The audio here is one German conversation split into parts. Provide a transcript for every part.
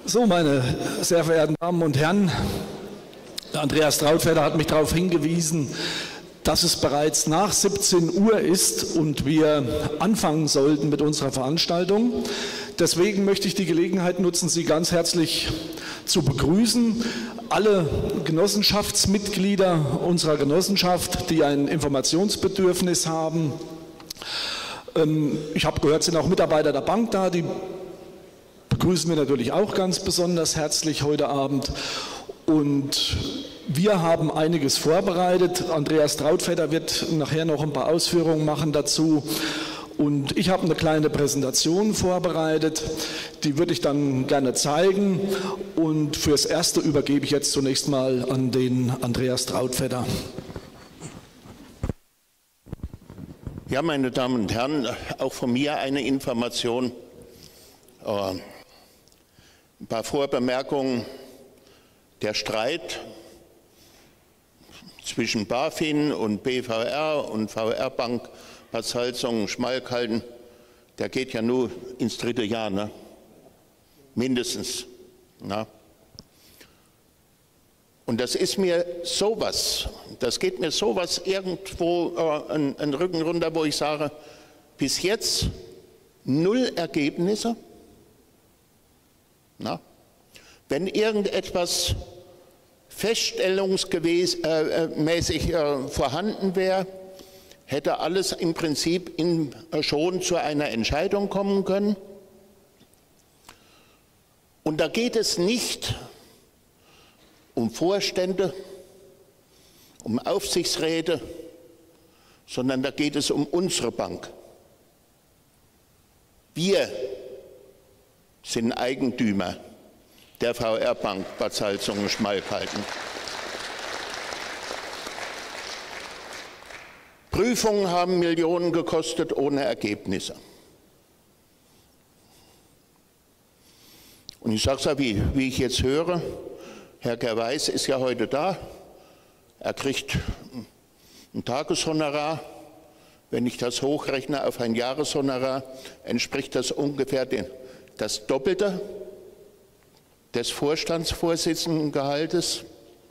So, meine sehr verehrten Damen und Herren, Andreas Trautvetter hat mich darauf hingewiesen, dass es bereits nach 17 Uhr ist und wir anfangen sollten mit unserer Veranstaltung. Deswegen möchte ich die Gelegenheit nutzen, Sie ganz herzlich zu begrüßen. Alle Genossenschaftsmitglieder unserer Genossenschaft, die ein Informationsbedürfnis haben. Ich habe gehört, sind auch Mitarbeiter der Bank da, die begrüßen wir natürlich auch ganz besonders herzlich heute Abend. Und wir haben einiges vorbereitet. Andreas Trautvetter wird nachher noch ein paar Ausführungen machen dazu. Und ich habe eine kleine Präsentation vorbereitet, die würde ich dann gerne zeigen. Und fürs Erste übergebe ich jetzt zunächst mal an den Andreas Trautvetter. Ja, meine Damen und Herren, auch von mir eine Information. Ein paar Vorbemerkungen. Der Streit zwischen BaFin und BVR und VR-Bank Bad Salzungen-Schmalkalden, der geht ja nur ins 3. Jahr, ne? Mindestens. Na? Und das ist mir sowas, das geht mir sowas irgendwo einen Rücken runter, wo ich sage, bis jetzt 0 Ergebnisse. Na? Wenn irgendetwas feststellungsmäßig vorhanden wäre, hätte alles im Prinzip schon zu einer Entscheidung kommen können. Und da geht es nicht um Vorstände, um Aufsichtsräte, sondern da geht es um unsere Bank. Wir sind Eigentümer der VR-Bank Bad Salzungen-Schmalkalden. Prüfungen haben Millionen gekostet, ohne Ergebnisse. Und ich sage es ja, wie ich jetzt höre, Herr Gerweis ist ja heute da, er kriegt ein Tageshonorar. Wenn ich das hochrechne auf ein Jahreshonorar, entspricht das ungefähr das Doppelte des Vorstandsvorsitzendengehaltes.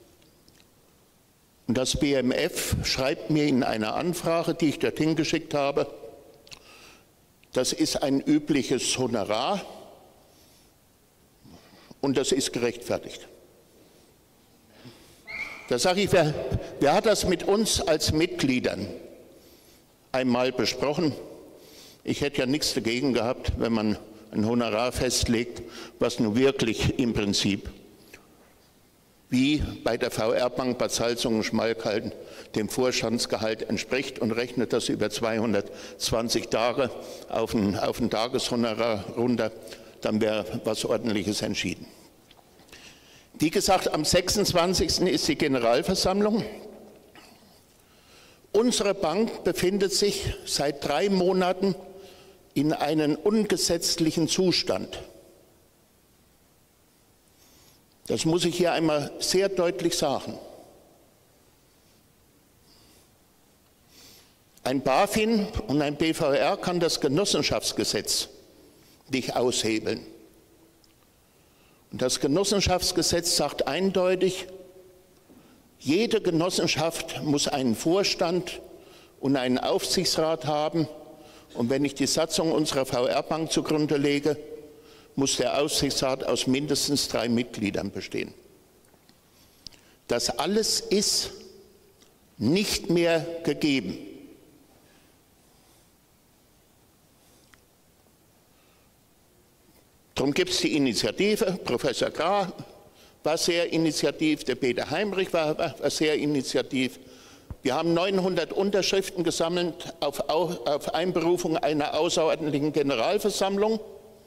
Und das BMF schreibt mir in einer Anfrage, die ich dorthin geschickt habe, das ist ein übliches Honorar und das ist gerechtfertigt. Da sage ich, wer hat das mit uns als Mitgliedern einmal besprochen? Ich hätte ja nichts dagegen gehabt, wenn man ein Honorar festlegt, was nun wirklich im Prinzip wie bei der VR-Bank Bad Salzungen-Schmalkalden dem Vorstandsgehalt entspricht und rechnet das über 220 Tage auf ein Tageshonorar runter, dann wäre was Ordentliches entschieden. Wie gesagt, am 26. ist die Generalversammlung. Unsere Bank befindet sich seit 3 Monaten in einem ungesetzlichen Zustand. Das muss ich hier einmal sehr deutlich sagen. Ein BaFin und ein BVR kann das Genossenschaftsgesetz nicht aushebeln. Und das Genossenschaftsgesetz sagt eindeutig, jede Genossenschaft muss einen Vorstand und einen Aufsichtsrat haben. Und wenn ich die Satzung unserer VR-Bank zugrunde lege, muss der Aufsichtsrat aus mindestens 3 Mitgliedern bestehen. Das alles ist nicht mehr gegeben. Darum gibt es die Initiative, Professor Grah war sehr initiativ, der Peter Heimrich war sehr initiativ. Wir haben 900 Unterschriften gesammelt auf Einberufung einer außerordentlichen Generalversammlung.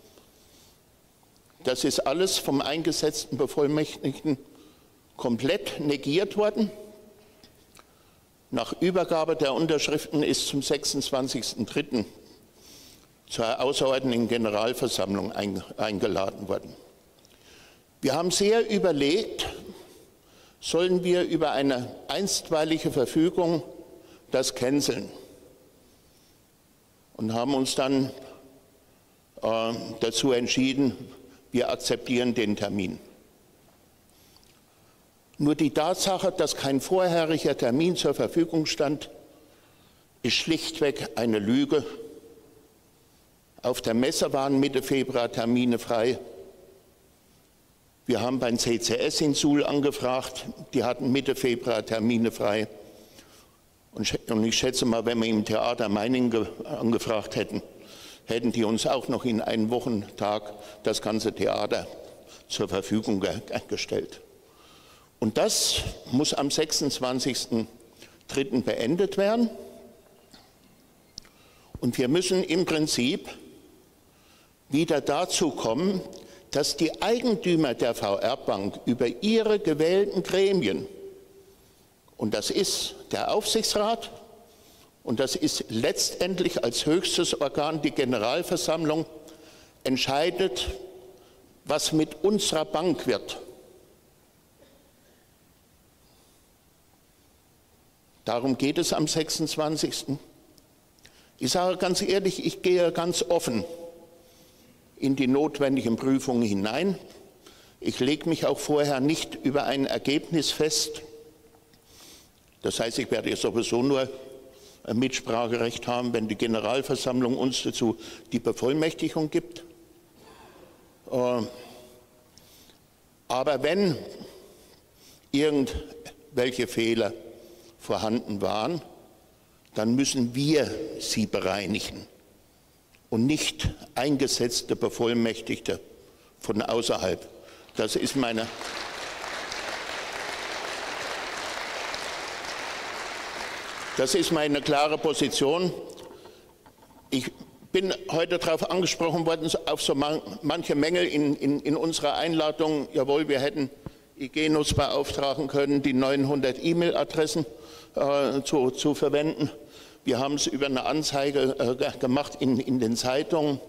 Das ist alles vom eingesetzten Bevollmächtigten komplett negiert worden. Nach Übergabe der Unterschriften ist zum 26.03. zur außerordentlichen Generalversammlung eingeladen worden. Wir haben sehr überlegt, sollen wir über eine einstweilige Verfügung das canceln und haben uns dann dazu entschieden, wir akzeptieren den Termin. Nur die Tatsache, dass kein vorheriger Termin zur Verfügung stand, ist schlichtweg eine Lüge. Auf der Messe waren Mitte Februar Termine frei. Wir haben beim CCS in Suhl angefragt, die hatten Mitte Februar Termine frei. Und ich schätze mal, wenn wir im Theater Meiningen angefragt hätten, hätten die uns auch noch in einen Wochentag das ganze Theater zur Verfügung gestellt. Und das muss am 26.03. beendet werden. Und wir müssen im Prinzip wieder dazu kommen, dass die Eigentümer der VR-Bank über ihre gewählten Gremien, und das ist der Aufsichtsrat und das ist letztendlich als höchstes Organ die Generalversammlung, entscheidet, was mit unserer Bank wird. Darum geht es am 26. Ich sage ganz ehrlich, ich gehe ganz offen in die notwendigen Prüfungen hinein. Ich lege mich auch vorher nicht über ein Ergebnis fest. Das heißt, ich werde sowieso nur ein Mitspracherecht haben, wenn die Generalversammlung uns dazu die Bevollmächtigung gibt. Aber wenn irgendwelche Fehler vorhanden waren, dann müssen wir sie bereinigen und nicht eingesetzte Bevollmächtigte von außerhalb. Das ist meine klare Position. Ich bin heute darauf angesprochen worden, auf so manche Mängel in unserer Einladung. Jawohl, wir hätten IGNUS beauftragen können, die 900 E-Mail-Adressen zu verwenden. Wir haben es über eine Anzeige gemacht in den Zeitungen.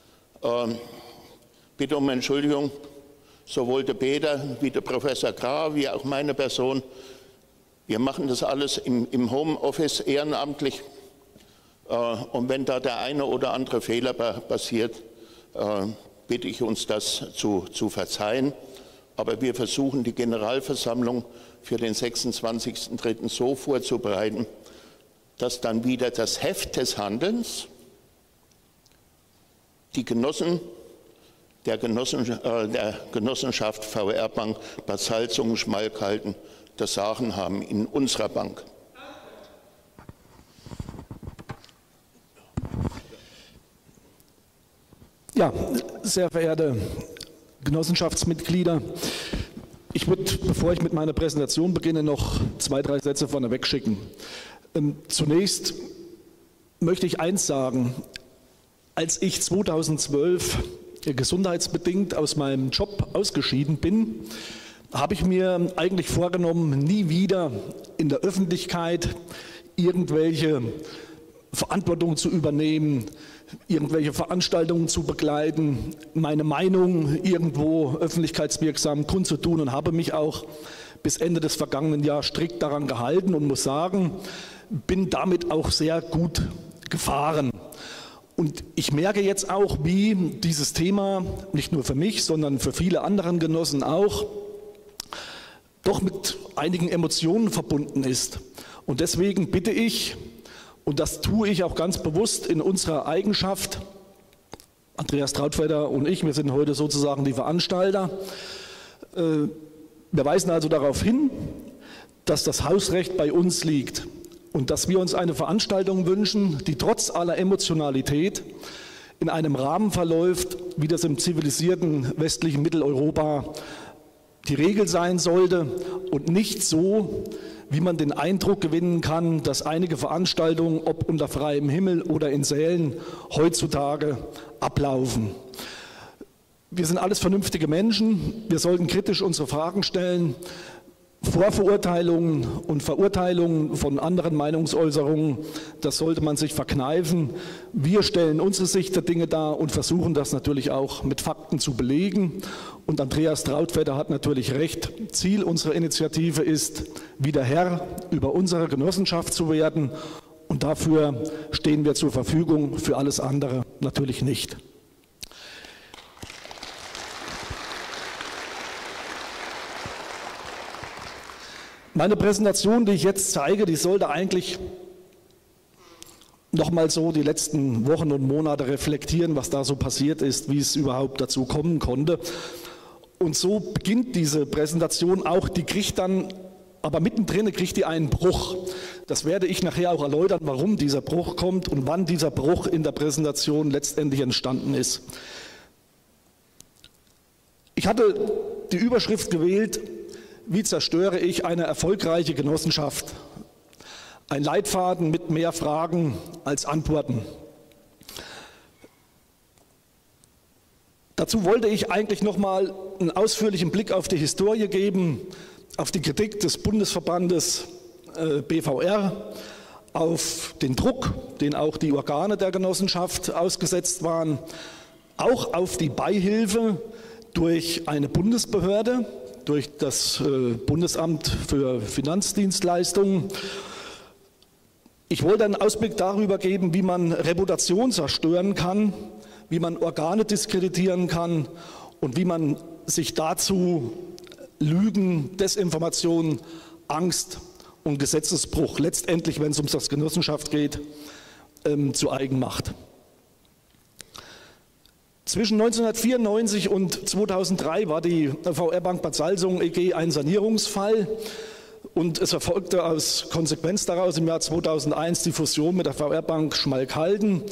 Bitte um Entschuldigung, sowohl der Peter wie der Professor Graf wie auch meine Person. Wir machen das alles im Homeoffice ehrenamtlich. Und wenn da der eine oder andere Fehler passiert, bitte ich uns das zu verzeihen. Aber wir versuchen, die Generalversammlung für den 26.03. so vorzubereiten, dass dann wieder das Heft des Handelns die Genossen der Genossenschaft VR-Bank Bad Salzungen-Schmalkalden das Sagen haben in unserer Bank. Ja, sehr verehrte Genossenschaftsmitglieder, ich würde, bevor ich mit meiner Präsentation beginne, noch 2, 3 Sätze vorneweg schicken. Zunächst möchte ich eins sagen: Als ich 2012 gesundheitsbedingt aus meinem Job ausgeschieden bin, habe ich mir eigentlich vorgenommen, nie wieder in der Öffentlichkeit irgendwelche Verantwortung zu übernehmen, irgendwelche Veranstaltungen zu begleiten, meine Meinung irgendwo öffentlichkeitswirksam kundzutun, und habe mich auch bis Ende des vergangenen Jahres strikt daran gehalten und muss sagen, bin damit auch sehr gut gefahren. Und ich merke jetzt auch, wie dieses Thema nicht nur für mich, sondern für viele andere Genossen auch doch mit einigen Emotionen verbunden ist. Und deswegen bitte ich, und das tue ich auch ganz bewusst in unserer Eigenschaft, Andreas Trautvetter und ich, wir sind heute sozusagen die Veranstalter, wir weisen also darauf hin, dass das Hausrecht bei uns liegt und dass wir uns eine Veranstaltung wünschen, die trotz aller Emotionalität in einem Rahmen verläuft, wie das im zivilisierten westlichen Mitteleuropa die Regel sein sollte, und nicht so, wie man den Eindruck gewinnen kann, dass einige Veranstaltungen, ob unter freiem Himmel oder in Sälen, heutzutage ablaufen. Wir sind alles vernünftige Menschen, wir sollten kritisch unsere Fragen stellen. Vorverurteilungen und Verurteilungen von anderen Meinungsäußerungen, das sollte man sich verkneifen. Wir stellen unsere Sicht der Dinge dar und versuchen das natürlich auch mit Fakten zu belegen. Und Andreas Trautvetter hat natürlich recht. Ziel unserer Initiative ist, wieder Herr über unsere Genossenschaft zu werden. Und dafür stehen wir zur Verfügung, für alles andere natürlich nicht. Meine Präsentation, die ich jetzt zeige, die sollte eigentlich nochmal so die letzten Wochen und Monate reflektieren, was da so passiert ist, wie es überhaupt dazu kommen konnte. Und so beginnt diese Präsentation auch, die kriegt dann, aber mittendrin kriegt die einen Bruch. Das werde ich nachher auch erläutern, warum dieser Bruch kommt und wann dieser Bruch in der Präsentation letztendlich entstanden ist. Ich hatte die Überschrift gewählt, wie zerstöre ich eine erfolgreiche Genossenschaft? Ein Leitfaden mit mehr Fragen als Antworten. Dazu wollte ich eigentlich nochmal einen ausführlichen Blick auf die Historie geben, auf die Kritik des Bundesverbandes BVR, auf den Druck, den auch die Organe der Genossenschaft ausgesetzt waren, auch auf die Beihilfe durch eine Bundesbehörde, durch das Bundesamt für Finanzdienstleistungen. Ich wollte einen Ausblick darüber geben, wie man Reputation zerstören kann, wie man Organe diskreditieren kann und wie man sich dazu Lügen, Desinformation, Angst und Gesetzesbruch letztendlich, wenn es um das Genossenschaft geht, zu eigen macht. Zwischen 1994 und 2003 war die VR Bank Bad Salzungen EG ein Sanierungsfall. Und es erfolgte als Konsequenz daraus im Jahr 2001 die Fusion mit der VR Bank Schmalkalden.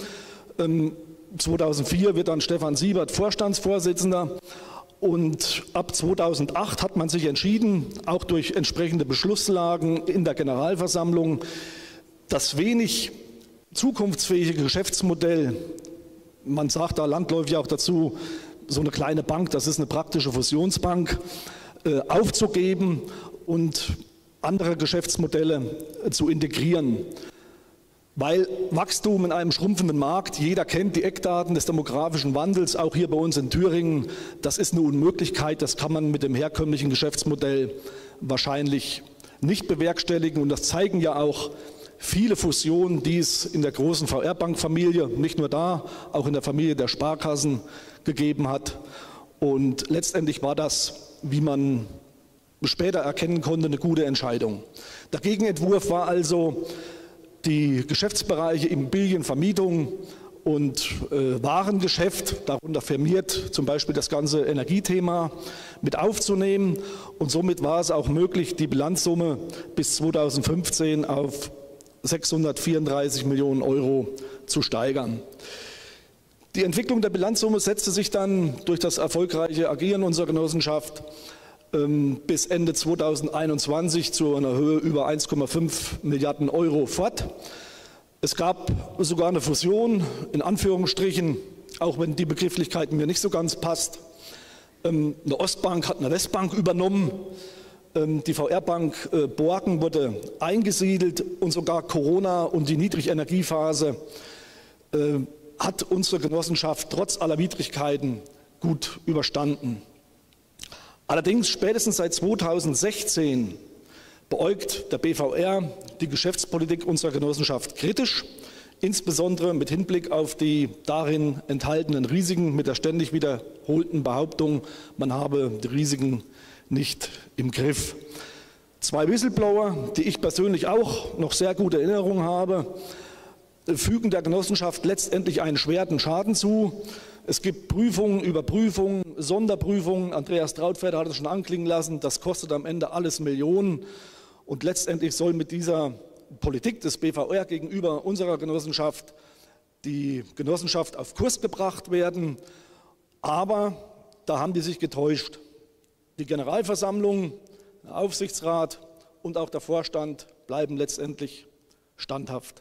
2004 wird dann Stefan Siebert Vorstandsvorsitzender und ab 2008 hat man sich entschieden, auch durch entsprechende Beschlusslagen in der Generalversammlung, das wenig zukunftsfähige Geschäftsmodell, man sagt da landläufig auch dazu, so eine kleine Bank, das ist eine praktische Fusionsbank, aufzugeben und andere Geschäftsmodelle zu integrieren. Weil Wachstum in einem schrumpfenden Markt, jeder kennt die Eckdaten des demografischen Wandels, auch hier bei uns in Thüringen, das ist eine Unmöglichkeit, das kann man mit dem herkömmlichen Geschäftsmodell wahrscheinlich nicht bewerkstelligen. Und das zeigen ja auch viele Fusionen, die es in der großen VR-Bank-Familie, nicht nur da, auch in der Familie der Sparkassen gegeben hat. Und letztendlich war das, wie man später erkennen konnte, eine gute Entscheidung. Der Gegenentwurf war also, die Geschäftsbereiche Immobilien, Vermietung und Warengeschäft, darunter firmiert zum Beispiel das ganze Energiethema, mit aufzunehmen. Und somit war es auch möglich, die Bilanzsumme bis 2015 auf 634 Millionen Euro zu steigern. Die Entwicklung der Bilanzsumme setzte sich dann durch das erfolgreiche Agieren unserer Genossenschaft bis Ende 2021 zu einer Höhe über 1,5 Milliarden Euro fort. Es gab sogar eine Fusion, in Anführungsstrichen, auch wenn die Begrifflichkeit mir nicht so ganz passt. Eine Ostbank hat eine Westbank übernommen, die VR-Bank Borken wurde eingesiedelt und sogar Corona und die Niedrigenergiephase hat unsere Genossenschaft trotz aller Widrigkeiten gut überstanden. Allerdings spätestens seit 2016 beäugt der BVR die Geschäftspolitik unserer Genossenschaft kritisch, insbesondere mit Hinblick auf die darin enthaltenen Risiken mit der ständig wiederholten Behauptung, man habe die Risiken nicht im Griff. Zwei Whistleblower, die ich persönlich auch noch sehr gute Erinnerungen habe, fügen der Genossenschaft letztendlich einen schweren Schaden zu. Es gibt Prüfungen, Überprüfungen, Sonderprüfungen. Andreas Trautfeder hat es schon anklingen lassen. Das kostet am Ende alles Millionen. Und letztendlich soll mit dieser Politik des BVR gegenüber unserer Genossenschaft die Genossenschaft auf Kurs gebracht werden. Aber da haben die sich getäuscht. Die Generalversammlung, der Aufsichtsrat und auch der Vorstand bleiben letztendlich standhaft.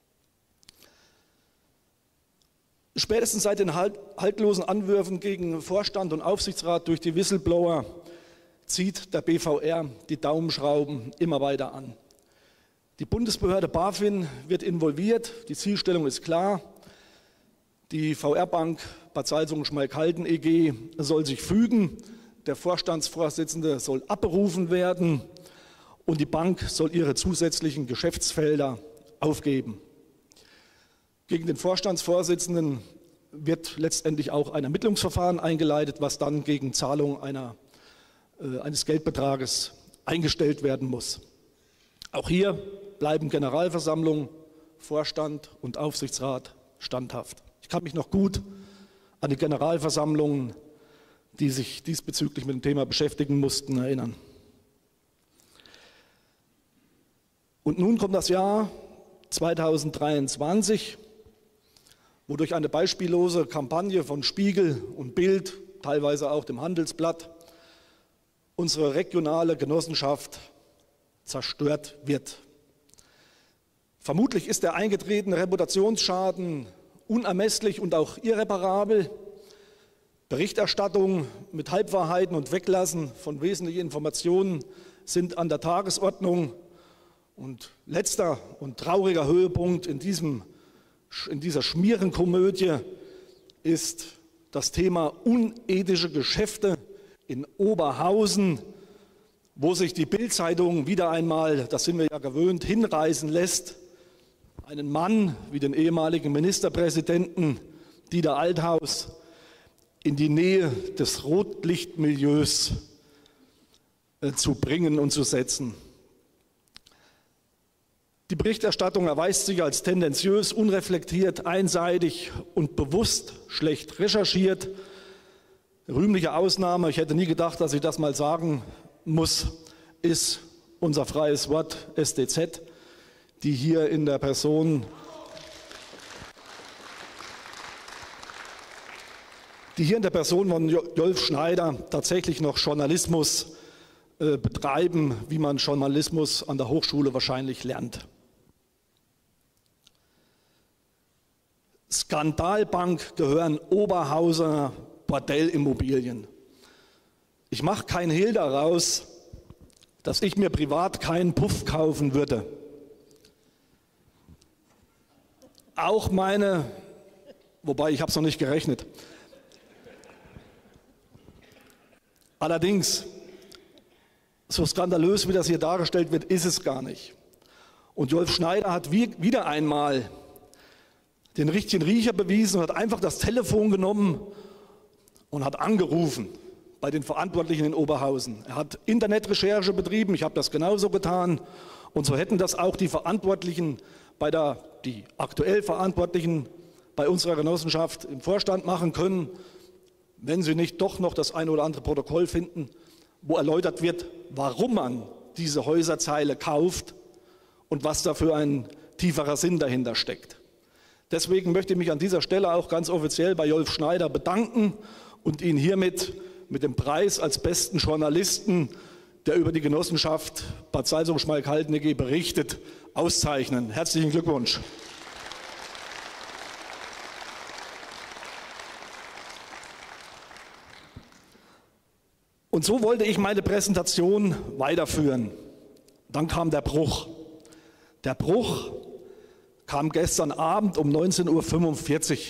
Spätestens seit den haltlosen Anwürfen gegen Vorstand und Aufsichtsrat durch die Whistleblower zieht der BVR die Daumenschrauben immer weiter an. Die Bundesbehörde BaFin wird involviert, die Zielstellung ist klar. Die VR-Bank Bad Salzungen-Schmalkalden EG soll sich fügen, der Vorstandsvorsitzende soll abberufen werden und die Bank soll ihre zusätzlichen Geschäftsfelder aufgeben. Gegen den Vorstandsvorsitzenden wird letztendlich auch ein Ermittlungsverfahren eingeleitet, was dann gegen Zahlung eines Geldbetrages eingestellt werden muss. Auch hier bleiben Generalversammlung, Vorstand und Aufsichtsrat standhaft. Ich kann mich noch gut an die Generalversammlungen, die sich diesbezüglich mit dem Thema beschäftigen mussten, erinnern. Und nun kommt das Jahr 2023, wo durch eine beispiellose Kampagne von Spiegel und Bild, teilweise auch dem Handelsblatt, unsere regionale Genossenschaft zerstört wird. Vermutlich ist der eingetretene Reputationsschaden unermesslich und auch irreparabel. Berichterstattung mit Halbwahrheiten und Weglassen von wesentlichen Informationen sind an der Tagesordnung. Und letzter und trauriger Höhepunkt in dieser Schmierenkomödie ist das Thema unethische Geschäfte in Oberhausen, wo sich die Bild-Zeitung wieder einmal, das sind wir ja gewöhnt, hinreißen lässt, einen Mann wie den ehemaligen Ministerpräsidenten Dieter Althaus in die Nähe des Rotlichtmilieus zu bringen und zu setzen. Die Berichterstattung erweist sich als tendenziös, unreflektiert, einseitig und bewusst schlecht recherchiert. Rühmliche Ausnahme, ich hätte nie gedacht, dass ich das mal sagen muss, ist unser freies Wort SDZ, die hier in der Person von Jolf Schneider tatsächlich noch Journalismus betreiben, wie man Journalismus an der Hochschule wahrscheinlich lernt. Skandalbank gehören Oberhausener Bordellimmobilien. Ich mache keinen Hehl daraus, dass ich mir privat keinen Puff kaufen würde. Auch meine, wobei ich habe es noch nicht gerechnet. Allerdings, so skandalös wie das hier dargestellt wird, ist es gar nicht. Und Jolf Schneider hat wieder einmal den richtigen Riecher bewiesen und hat einfach das Telefon genommen und hat angerufen bei den Verantwortlichen in Oberhausen. Er hat Internetrecherche betrieben, ich habe das genauso getan und so hätten das auch die Verantwortlichen die aktuell Verantwortlichen bei unserer Genossenschaft im Vorstand machen können, wenn sie nicht doch noch das eine oder andere Protokoll finden, wo erläutert wird, warum man diese Häuserzeile kauft und was da für ein tieferer Sinn dahinter steckt. Deswegen möchte ich mich an dieser Stelle auch ganz offiziell bei Jolf Schneider bedanken und ihn hiermit mit dem Preis als besten Journalisten, der über die Genossenschaft Bad Salzung-Schmalkalden berichtet, auszeichnen. Herzlichen Glückwunsch. Und so wollte ich meine Präsentation weiterführen. Dann kam der Bruch. Der Bruch kam gestern Abend um 19:45 Uhr.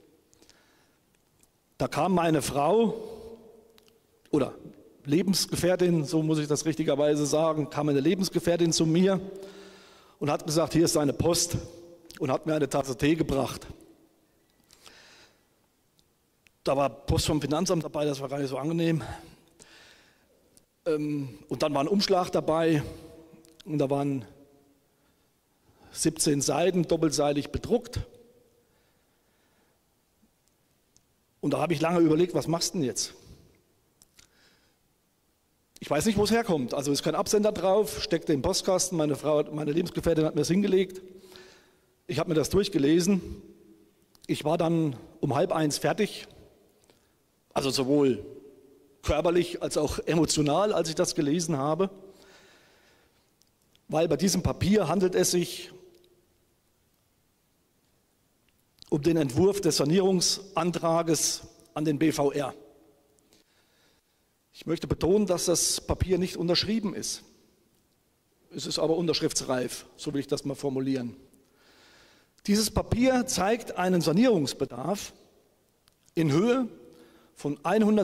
Da kam meine Frau oder Lebensgefährtin, so muss ich das richtigerweise sagen, kam eine Lebensgefährtin zu mir und hat gesagt, hier ist deine Post und hat mir eine Tasse Tee gebracht. Da war Post vom Finanzamt dabei, das war gar nicht so angenehm. Und dann war ein Umschlag dabei und da waren 17 Seiten doppelseitig bedruckt. Und da habe ich lange überlegt, was machst du denn jetzt? Ich weiß nicht, wo es herkommt. Also ist kein Absender drauf, steckte im Postkasten. Meine Lebensgefährtin hat mir das hingelegt. Ich habe mir das durchgelesen. Ich war dann um 12:30 fertig. Also sowohl körperlich als auch emotional, als ich das gelesen habe. Weil bei diesem Papier handelt es sich um den Entwurf des Sanierungsantrages an den BVR. Ich möchte betonen, dass das Papier nicht unterschrieben ist. Es ist aber unterschriftsreif, so will ich das mal formulieren. Dieses Papier zeigt einen Sanierungsbedarf in Höhe von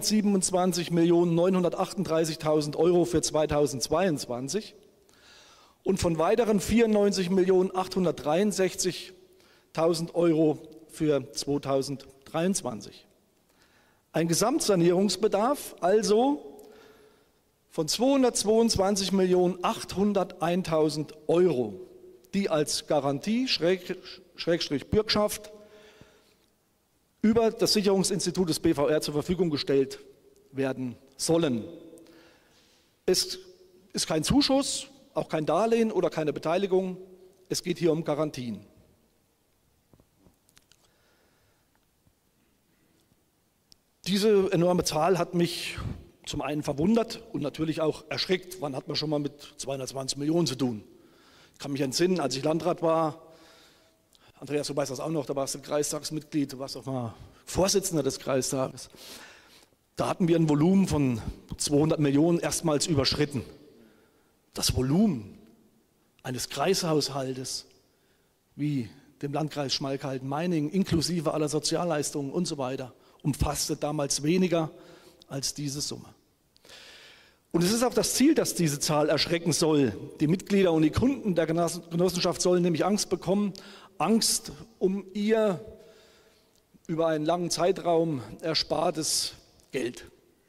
127.938.000 Euro für 2022 und von weiteren 94.863.000 Euro für 2023. Ein Gesamtsanierungsbedarf also von 222.801.000 Euro, die als Garantie Schrägstrich Bürgschaft über das Sicherungsinstitut des BVR zur Verfügung gestellt werden sollen. Es ist kein Zuschuss, auch kein Darlehen oder keine Beteiligung. Es geht hier um Garantien. Diese enorme Zahl hat mich zum einen verwundert und natürlich auch erschreckt. Wann hat man schon mal mit 220 Millionen zu tun? Ich kann mich entsinnen, als ich Landrat war, Andreas, du weißt das auch noch, da warst du Kreistagsmitglied, du warst auch mal Vorsitzender des Kreistages. Da hatten wir ein Volumen von 200 Millionen erstmals überschritten. Das Volumen eines Kreishaushaltes wie dem Landkreis Schmalkalden-Meiningen inklusive aller Sozialleistungen und so weiter umfasste damals weniger als diese Summe. Und es ist auch das Ziel, dass diese Zahl erschrecken soll. Die Mitglieder und die Kunden der Genossenschaft sollen nämlich Angst bekommen, Angst um ihr über einen langen Zeitraum erspartes Geld.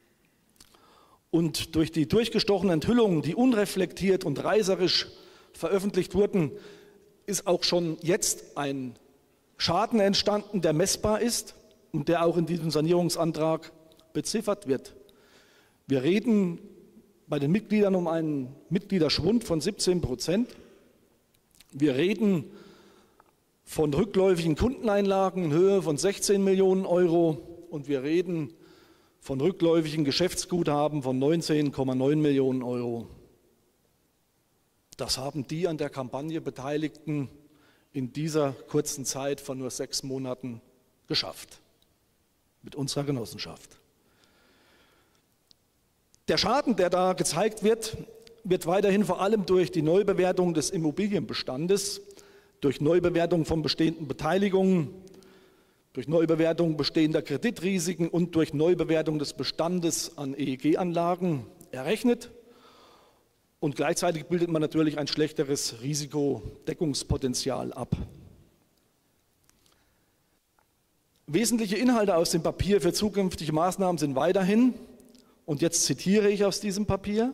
Und durch die durchgestochenen Enthüllungen, die unreflektiert und reißerisch veröffentlicht wurden, ist auch schon jetzt ein Schaden entstanden, der messbar ist und der auch in diesem Sanierungsantrag beziffert wird. Wir reden bei den Mitgliedern um einen Mitgliederschwund von 17%. Wir reden von rückläufigen Kundeneinlagen in Höhe von 16 Millionen Euro und wir reden von rückläufigen Geschäftsguthaben von 19,9 Millionen Euro. Das haben die an der Kampagne Beteiligten in dieser kurzen Zeit von nur 6 Monaten geschafft, mit unserer Genossenschaft. Der Schaden, der da gezeigt wird, wird weiterhin vor allem durch die Neubewertung des Immobilienbestandes, durch Neubewertung von bestehenden Beteiligungen, durch Neubewertung bestehender Kreditrisiken und durch Neubewertung des Bestandes an EEG-Anlagen errechnet. Und gleichzeitig bildet man natürlich ein schlechteres Risikodeckungspotenzial ab. Wesentliche Inhalte aus dem Papier für zukünftige Maßnahmen sind weiterhin, und jetzt zitiere ich aus diesem Papier,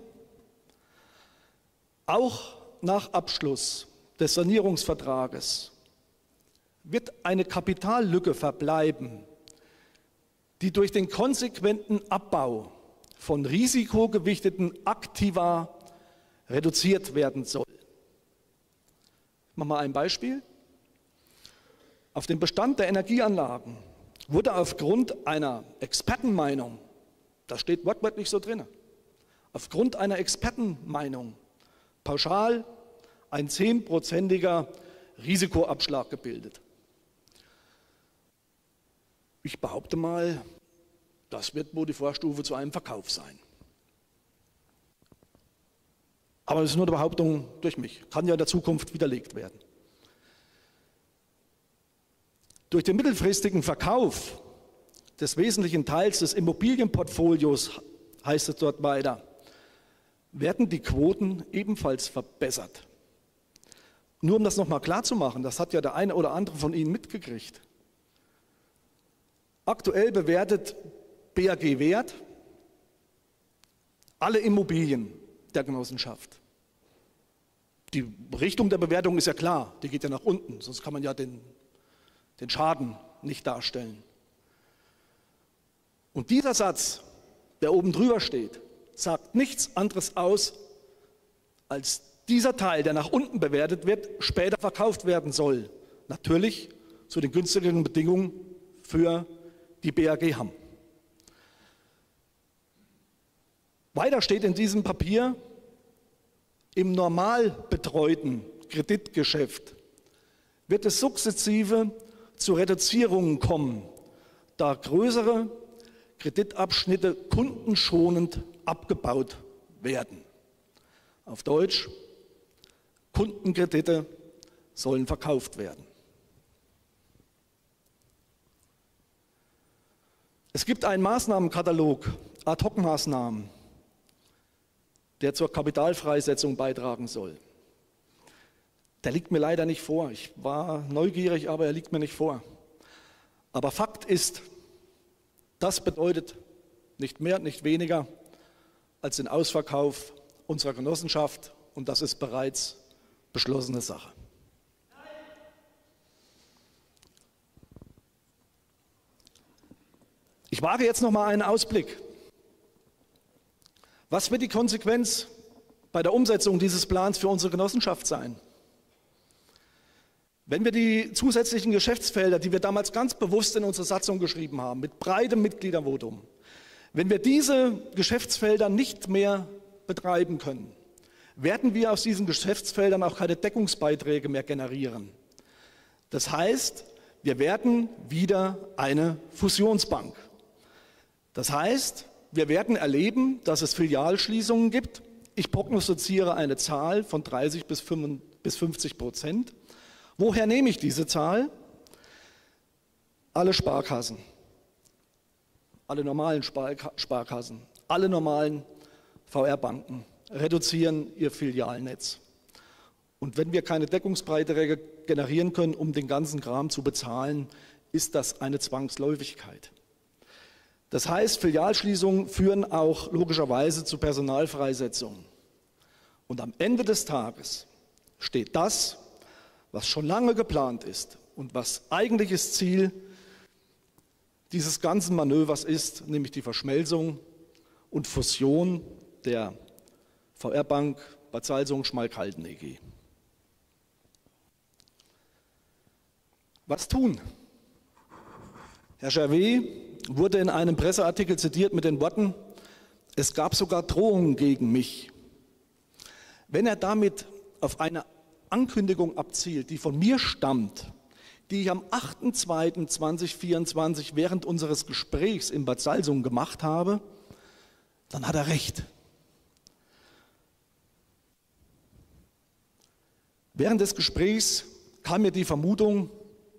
auch nach Abschluss des Sanierungsvertrages wird eine Kapitallücke verbleiben, die durch den konsequenten Abbau von risikogewichteten Aktiva reduziert werden soll. Ich mache mal ein Beispiel. Auf dem Bestand der Energieanlagen wurde aufgrund einer Expertenmeinung, das steht wortwörtlich so drin, aufgrund einer Expertenmeinung pauschal ein 10%iger Risikoabschlag gebildet. Ich behaupte mal, das wird wohl die Vorstufe zu einem Verkauf sein. Aber das ist nur eine Behauptung durch mich, kann ja in der Zukunft widerlegt werden. Durch den mittelfristigen Verkauf des wesentlichen Teils des Immobilienportfolios, heißt es dort weiter, werden die Quoten ebenfalls verbessert. Nur um das nochmal klar zu machen, das hat ja der eine oder andere von Ihnen mitgekriegt. Aktuell bewertet BAG Wert alle Immobilien der Genossenschaft. Die Richtung der Bewertung ist ja klar, die geht ja nach unten, sonst kann man ja den Schaden nicht darstellen. Und dieser Satz, der oben drüber steht, sagt nichts anderes aus, als dieser Teil, der nach unten bewertet wird, später verkauft werden soll. Natürlich zu den günstigeren Bedingungen für die BAG Hamm. Weiter steht in diesem Papier, im normal betreuten Kreditgeschäft wird es sukzessive zu Reduzierungen kommen, da größere Kreditabschnitte kundenschonend abgebaut werden. Auf Deutsch, Kundenkredite sollen verkauft werden. Es gibt einen Maßnahmenkatalog, Ad-hoc-Maßnahmen, der zur Kapitalfreisetzung beitragen soll. Der liegt mir leider nicht vor. Ich war neugierig, aber er liegt mir nicht vor. Aber Fakt ist, das bedeutet nicht mehr, nicht weniger, als den Ausverkauf unserer Genossenschaft, und das ist bereits beschlossene Sache. Ich wage jetzt noch mal einen Ausblick. Was wird die Konsequenz bei der Umsetzung dieses Plans für unsere Genossenschaft sein? Wenn wir die zusätzlichen Geschäftsfelder, die wir damals ganz bewusst in unsere Satzung geschrieben haben, mit breitem Mitgliedervotum, wenn wir diese Geschäftsfelder nicht mehr betreiben können, werden wir aus diesen Geschäftsfeldern auch keine Deckungsbeiträge mehr generieren. Das heißt, wir werden wieder eine Fusionsbank. Das heißt, wir werden erleben, dass es Filialschließungen gibt. Ich prognostiziere eine Zahl von 30 bis 50%. Woher nehme ich diese Zahl? Alle Sparkassen, alle normalen Sparkassen, alle normalen VR-Banken reduzieren ihr Filialnetz. Und wenn wir keine Deckungsbeiträge generieren können, um den ganzen Kram zu bezahlen, ist das eine Zwangsläufigkeit. Das heißt, Filialschließungen führen auch logischerweise zu Personalfreisetzungen. Und am Ende des Tages steht das, was schon lange geplant ist und was eigentliches Ziel dieses ganzen Manövers ist, nämlich die Verschmelzung und Fusion der VR-Bank Bad Salzungen-Schmalkalden EG. Was tun? Herr Gervais wurde in einem Presseartikel zitiert mit den Worten: Es gab sogar Drohungen gegen mich. Wenn er damit auf eine Ankündigung abzielt, die von mir stammt, die ich am 8.2.2024 während unseres Gesprächs in Bad Salzungen gemacht habe, dann hat er recht. Während des Gesprächs kam mir die Vermutung,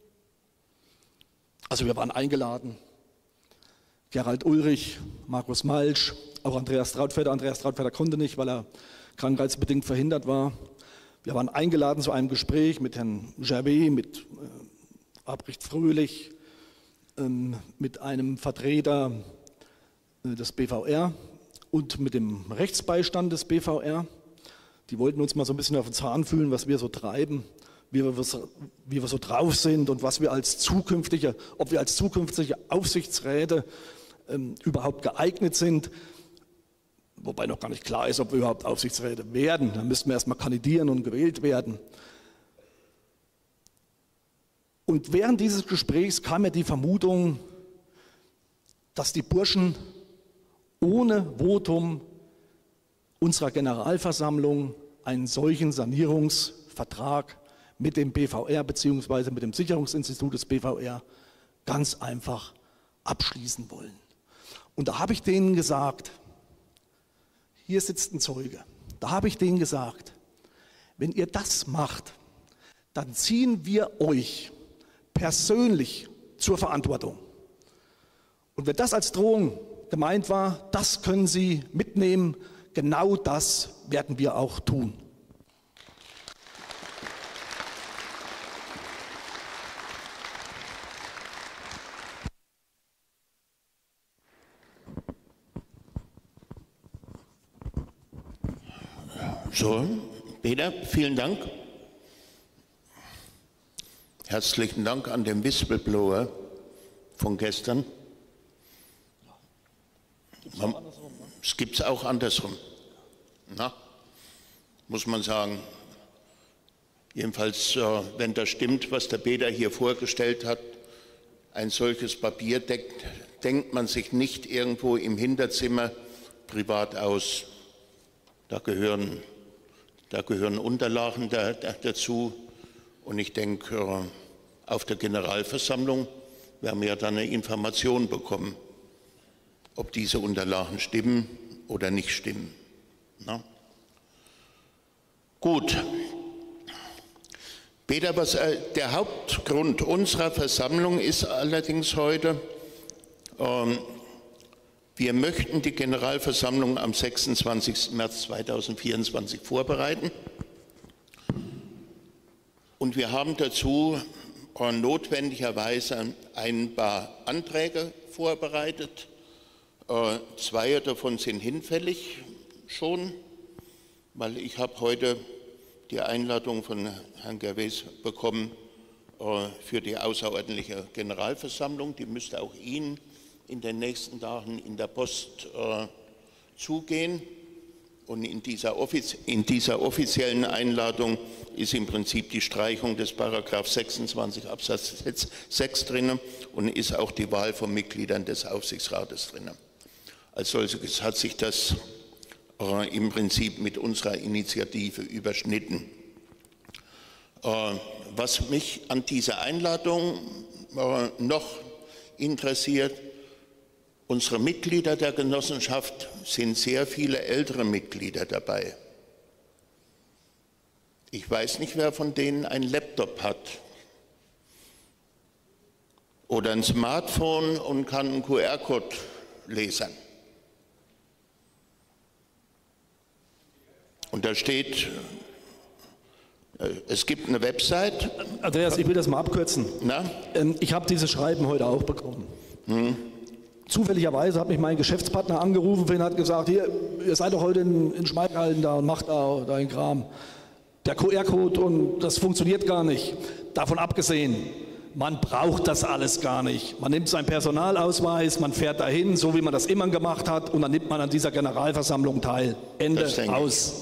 also wir waren eingeladen, Gerald Ulrich, Markus Malsch, auch Andreas Trautvetter. Andreas Trautvetter konnte nicht, weil er krankheitsbedingt verhindert war. Wir waren eingeladen zu einem Gespräch mit Herrn Gervais, mit Albrecht Fröhlich, mit einem Vertreter des BVR und mit dem Rechtsbeistand des BVR. Die wollten uns mal so ein bisschen auf den Zahn fühlen, was wir so treiben, wie wir so drauf sind und was wir ob wir als zukünftige Aufsichtsräte überhaupt geeignet sind. Wobei noch gar nicht klar ist, ob wir überhaupt Aufsichtsräte werden. Da müssten wir erstmal kandidieren und gewählt werden. Und während dieses Gesprächs kam mir die Vermutung, dass die Burschen ohne Votum unserer Generalversammlung einen solchen Sanierungsvertrag mit dem BVR bzw. mit dem Sicherungsinstitut des BVR ganz einfach abschließen wollen. Und da habe ich denen gesagt, hier sitzt ein Zeuge, da habe ich denen gesagt, wenn ihr das macht, dann ziehen wir euch persönlich zur Verantwortung. Und wenn das als Drohung gemeint war, das können Sie mitnehmen, genau das werden wir auch tun. So, Peter, vielen Dank. Herzlichen Dank an den Whistleblower von gestern. Es gibt es auch andersrum. Na, muss man sagen. Jedenfalls, wenn das stimmt, was der Peter hier vorgestellt hat, ein solches Papier denkt man sich nicht irgendwo im Hinterzimmer privat aus. Da gehören Unterlagen dazu. Und ich denke, auf der Generalversammlung werden wir dann eine Information bekommen, ob diese Unterlagen stimmen oder nicht stimmen. Na? Gut. Peter, der Hauptgrund unserer Versammlung ist allerdings heute, wir möchten die Generalversammlung am 26. März 2024 vorbereiten. Und wir haben dazu notwendigerweise ein paar Anträge vorbereitet, Zwei davon sind hinfällig schon, weil ich habe heute die Einladung von Herrn Gervais bekommen für die außerordentliche Generalversammlung. Die müsste auch Ihnen in den nächsten Tagen in der Post zugehen. Und in dieser offiziellen Einladung ist im Prinzip die Streichung des § 26 Absatz 6 drin und ist auch die Wahl von Mitgliedern des Aufsichtsrates drin. Als solches hat sich das im Prinzip mit unserer Initiative überschnitten. Was mich an dieser Einladung noch interessiert: Unsere Mitglieder der Genossenschaft sind sehr viele ältere Mitglieder dabei. Ich weiß nicht, wer von denen einen Laptop hat oder ein Smartphone und kann einen QR-Code lesen. Und da steht, es gibt eine Website. Andreas, ich will das mal abkürzen. Na? Ich habe dieses Schreiben heute auch bekommen. Zufälligerweise hat mich mein Geschäftspartner angerufen und hat gesagt, hier, ihr seid doch heute in Schmalkalden da und macht da den Kram. Der QR-Code und das funktioniert gar nicht. Davon abgesehen, man braucht das alles gar nicht. Man nimmt seinen Personalausweis, man fährt dahin, so wie man das immer gemacht hat, und dann nimmt man an dieser Generalversammlung teil. Ende, aus.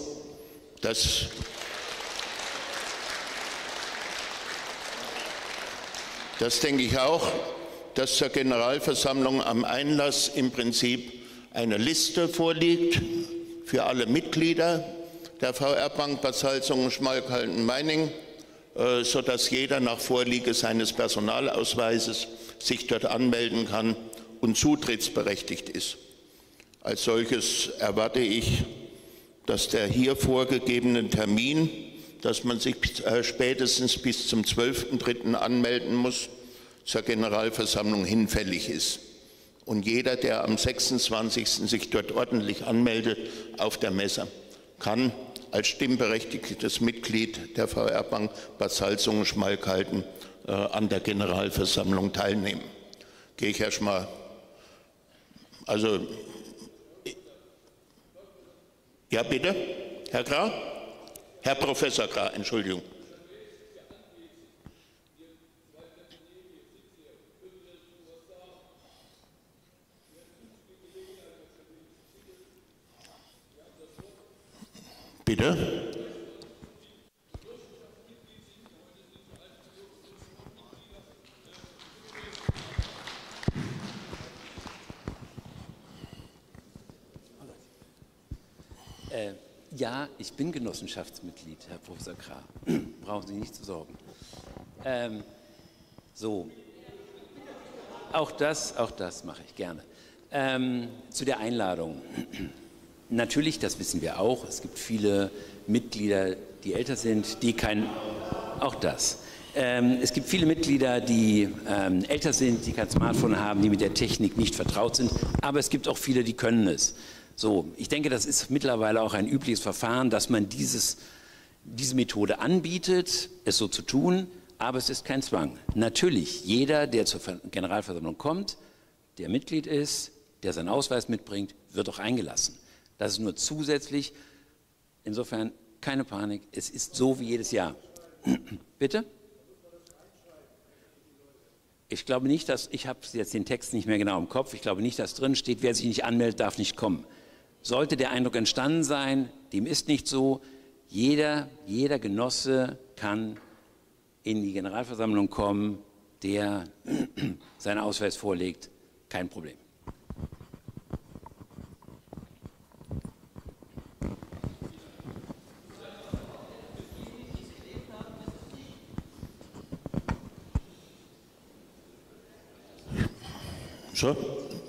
Das denke ich auch, dass zur Generalversammlung am Einlass im Prinzip eine Liste vorliegt für alle Mitglieder der VR-Bank Bad Salzungen-Schmalkalden-Meiningen, sodass jeder nach Vorliege seines Personalausweises sich dort anmelden kann und zutrittsberechtigt ist. Als solches erwarte ich, dass der hier vorgegebene Termin, dass man sich spätestens bis zum 12.03. anmelden muss, zur Generalversammlung hinfällig ist. Und jeder, der am 26. sich dort ordentlich anmeldet auf der Messe, kann als stimmberechtigtes Mitglied der VR-Bank Bad Salzungen-Schmalkalden an der Generalversammlung teilnehmen. Gehe ich erstmal. Also, ja bitte, Herr Grah? Herr Professor Grah, Entschuldigung. Bitte? Ja, ich bin Genossenschaftsmitglied, Herr Professor Krah. Brauchen Sie nicht zu sorgen. So, auch das mache ich gerne. Zu der Einladung. Natürlich, das wissen wir auch, es gibt viele Mitglieder, die älter sind, die es gibt viele Mitglieder, die älter sind, die kein Smartphone haben, die mit der Technik nicht vertraut sind, aber es gibt auch viele, die können es. So, ich denke, das ist mittlerweile auch ein übliches Verfahren, dass man diese Methode anbietet, es so zu tun, aber es ist kein Zwang. Natürlich, jeder, der zur Generalversammlung kommt, der Mitglied ist, der seinen Ausweis mitbringt, wird auch eingelassen. Das ist nur zusätzlich. Insofern keine Panik, es ist so wie jedes Jahr. Bitte? Ich glaube nicht, ich habe jetzt den Text nicht mehr genau im Kopf, ich glaube nicht, dass drin steht, wer sich nicht anmeldet, darf nicht kommen. Sollte der Eindruck entstanden sein, dem ist nicht so, jeder Genosse kann in die Generalversammlung kommen, der seinen Ausweis vorlegt, kein Problem. So.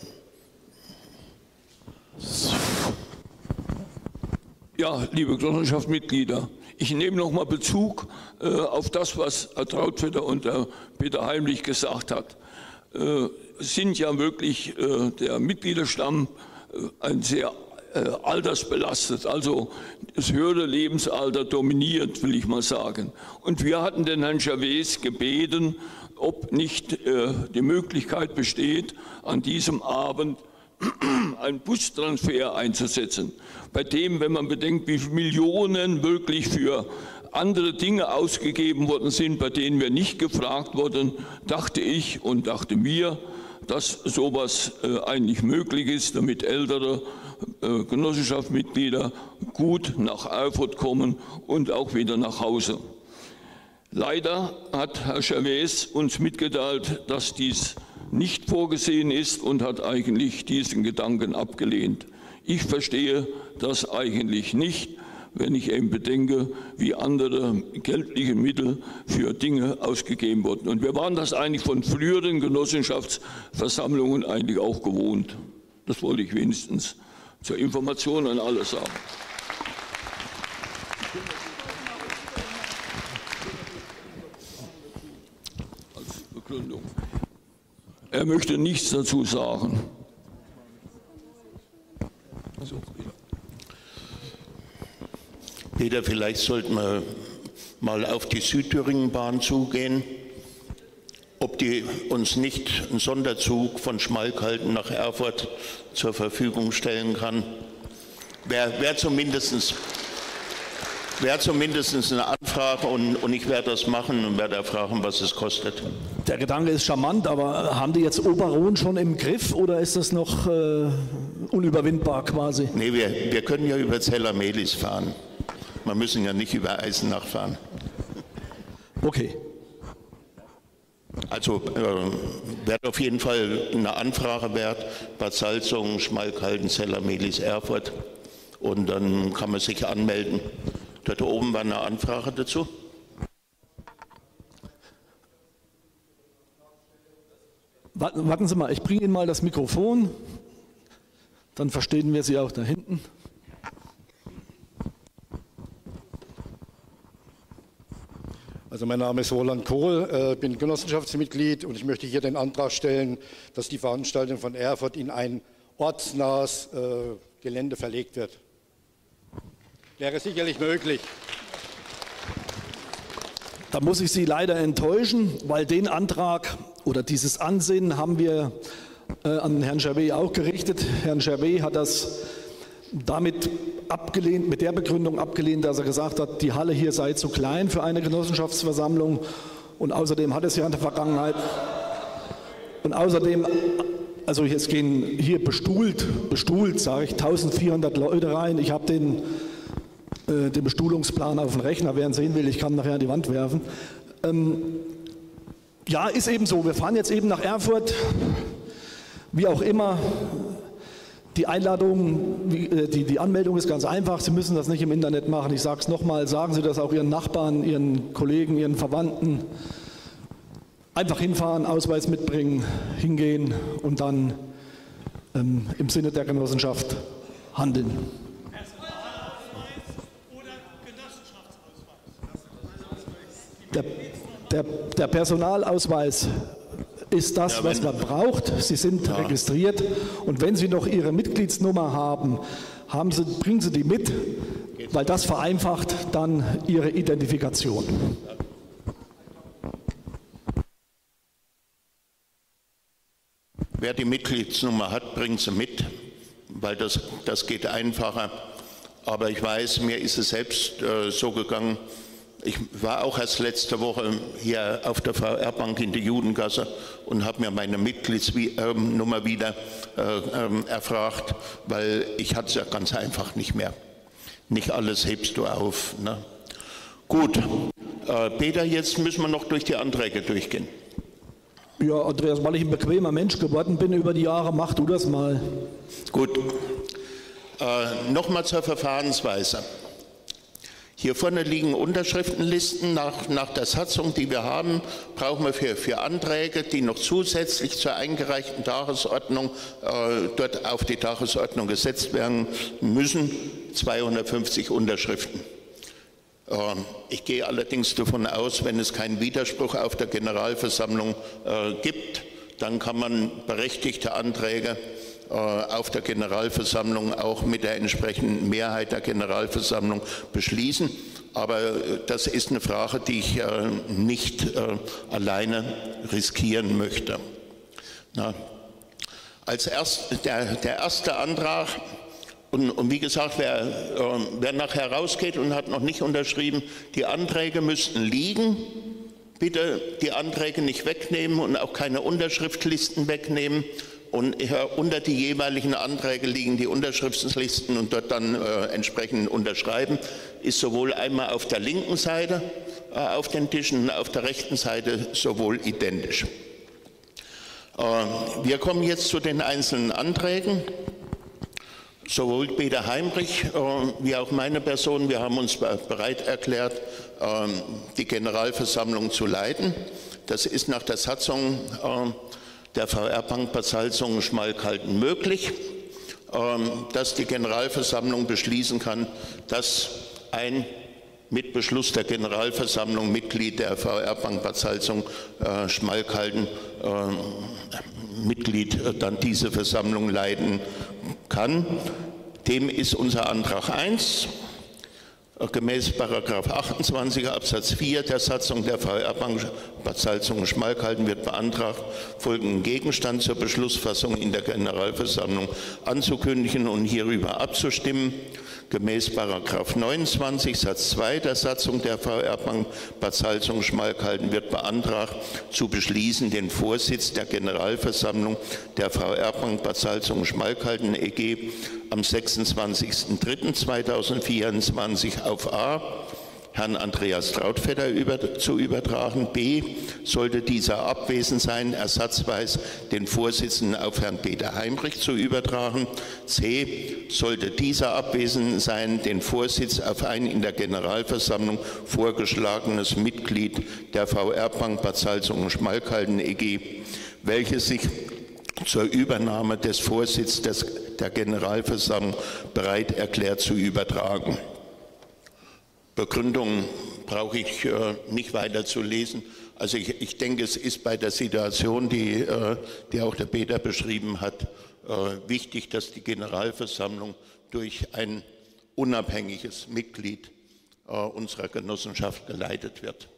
Ja, liebe Genossenschaftsmitglieder, ich nehme noch mal Bezug auf das, was Herr Trautvetter und Herr Peter Heimlich gesagt hat. Sind ja wirklich der Mitgliederstamm ein sehr altersbelastet, also das höhere Lebensalter dominiert, will ich mal sagen. Und wir hatten den Herrn Gervais gebeten, ob nicht die Möglichkeit besteht, an diesem Abend einen Bustransfer einzusetzen, bei dem, wenn man bedenkt, wie viele Millionen wirklich für andere Dinge ausgegeben worden sind, bei denen wir nicht gefragt wurden, dachte ich und dachte mir, dass sowas eigentlich möglich ist, damit ältere Genossenschaftsmitglieder gut nach Erfurt kommen und auch wieder nach Hause. Leider hat Herr Chavez uns mitgeteilt, dass dies nicht vorgesehen ist und hat eigentlich diesen Gedanken abgelehnt. Ich verstehe das eigentlich nicht, wenn ich eben bedenke, wie andere geldliche Mittel für Dinge ausgegeben wurden. Und wir waren das eigentlich von früheren Genossenschaftsversammlungen eigentlich auch gewohnt. Das wollte ich wenigstens zur Information an alle sagen. Als Begründung. Er möchte nichts dazu sagen. Peter, vielleicht sollten wir mal auf die Südthüringenbahn zugehen, ob die uns nicht einen Sonderzug von Schmalkalden nach Erfurt zur Verfügung stellen kann. Wäre zumindest eine Anfrage und ich werde das machen und werde fragen, was es kostet. Der Gedanke ist charmant, aber haben die jetzt Oberrohn schon im Griff oder ist das noch unüberwindbar quasi? Nee, wir können ja über Zella-Mehlis fahren. Wir müssen ja nicht über Eisenach fahren. Okay. Also wird auf jeden Fall eine Anfrage wert, Bad Salzungen, Schmalkalden, Zella-Mehlis, Erfurt. Und dann kann man sich anmelden. Dort oben war eine Anfrage dazu. Warten Sie mal, ich bringe Ihnen mal das Mikrofon. Dann verstehen wir Sie auch da hinten. Also mein Name ist Roland Kohl, bin Genossenschaftsmitglied und ich möchte hier den Antrag stellen, dass die Veranstaltung von Erfurt in ein ortsnahes Gelände verlegt wird. Wäre sicherlich möglich. Da muss ich Sie leider enttäuschen, weil den Antrag oder dieses Ansinnen haben wir an Herrn Gervais auch gerichtet. Herrn Gervais hat das damit abgelehnt, mit der Begründung abgelehnt, dass er gesagt hat, die Halle hier sei zu klein für eine Genossenschaftsversammlung und außerdem hat es ja in der Vergangenheit und außerdem, also es gehen hier bestuhlt sage ich, 1400 Leute rein. Ich habe den Bestuhlungsplan auf dem Rechner, wer ihn sehen will, ich kann nachher an die Wand werfen. Ja, ist eben so, wir fahren jetzt eben nach Erfurt, wie auch immer. Die Einladung, die Anmeldung ist ganz einfach, Sie müssen das nicht im Internet machen. Ich sage es nochmal, sagen Sie das auch Ihren Nachbarn, Ihren Kollegen, Ihren Verwandten. Einfach hinfahren, Ausweis mitbringen, hingehen und dann im Sinne der Genossenschaft handeln. Der Personalausweis ist das, was man braucht. Sie sind registriert und wenn Sie noch Ihre Mitgliedsnummer haben, bringen Sie die mit, weil das vereinfacht dann Ihre Identifikation. Wer die Mitgliedsnummer hat, bringt sie mit, weil das geht einfacher. Aber ich weiß, mir ist es selbst so gegangen. Ich war auch erst letzte Woche hier auf der VR-Bank in der Judengasse und habe mir meine Mitgliedsnummer wieder erfragt, weil ich hatte es ja ganz einfach nicht mehr. Nicht alles hebst du auf. Ne? Gut, Peter, jetzt müssen wir noch durch die Anträge durchgehen. Ja, Andreas, weil ich ein bequemer Mensch geworden bin über die Jahre, mach du das mal. Gut, nochmal zur Verfahrensweise. Hier vorne liegen Unterschriftenlisten. Nach der Satzung, die wir haben, brauchen wir für Anträge, die noch zusätzlich zur eingereichten Tagesordnung dort auf die Tagesordnung gesetzt werden müssen, 250 Unterschriften. Ich gehe allerdings davon aus, wenn es keinen Widerspruch auf der Generalversammlung gibt, dann kann man berechtigte Anträge auf der Generalversammlung auch mit der entsprechenden Mehrheit der Generalversammlung beschließen. Aber das ist eine Frage, die ich nicht alleine riskieren möchte. Der erste Antrag, und wie gesagt, wer nachher rausgeht und hat noch nicht unterschrieben, die Anträge müssten liegen. Bitte die Anträge nicht wegnehmen und auch keine Unterschriftlisten wegnehmen. Und unter die jeweiligen Anträge liegen die Unterschriftenlisten und dort dann entsprechend unterschreiben. Ist sowohl einmal auf der linken Seite auf den Tischen und auf der rechten Seite sowohl identisch. Wir kommen jetzt zu den einzelnen Anträgen. Sowohl Peter Heimrich wie auch meine Person, wir haben uns bereit erklärt, die Generalversammlung zu leiten. Das ist nach der Satzung der VR-Bank Bad Salzungen-Schmalkalden möglich, dass die Generalversammlung beschließen kann, dass ein mit Beschluss der Generalversammlung Mitglied der VR-Bank Bad Salzungen-Schmalkalden Mitglied dann diese Versammlung leiten kann. Dem ist unser Antrag 1. Gemäß § 28 Absatz 4 der Satzung der VR-Bank Bad Salzungen-Schmalkalden wird beantragt, folgenden Gegenstand zur Beschlussfassung in der Generalversammlung anzukündigen und hierüber abzustimmen. Gemäß § 29 Satz 2 der Satzung der VR-Bank Bad Salzungen-Schmalkalden wird beantragt, zu beschließen, den Vorsitz der Generalversammlung der VR-Bank Bad Salzungen-Schmalkalden e.G. am 26.03.2024 auf a. Herrn Andreas Trautvetter zu übertragen. B. Sollte dieser abwesend sein, ersatzweise den Vorsitzenden auf Herrn Peter Heimrich zu übertragen. C. Sollte dieser abwesend sein, den Vorsitz auf ein in der Generalversammlung vorgeschlagenes Mitglied der VR-Bank Bad Salzungen-Schmalkalden e.G., welches sich zur Übernahme des Vorsitzes der Generalversammlung bereit erklärt zu übertragen. Begründung brauche ich nicht weiter zu lesen. Also ich denke, es ist bei der Situation, die auch der Peter beschrieben hat, wichtig, dass die Generalversammlung durch ein unabhängiges Mitglied unserer Genossenschaft geleitet wird.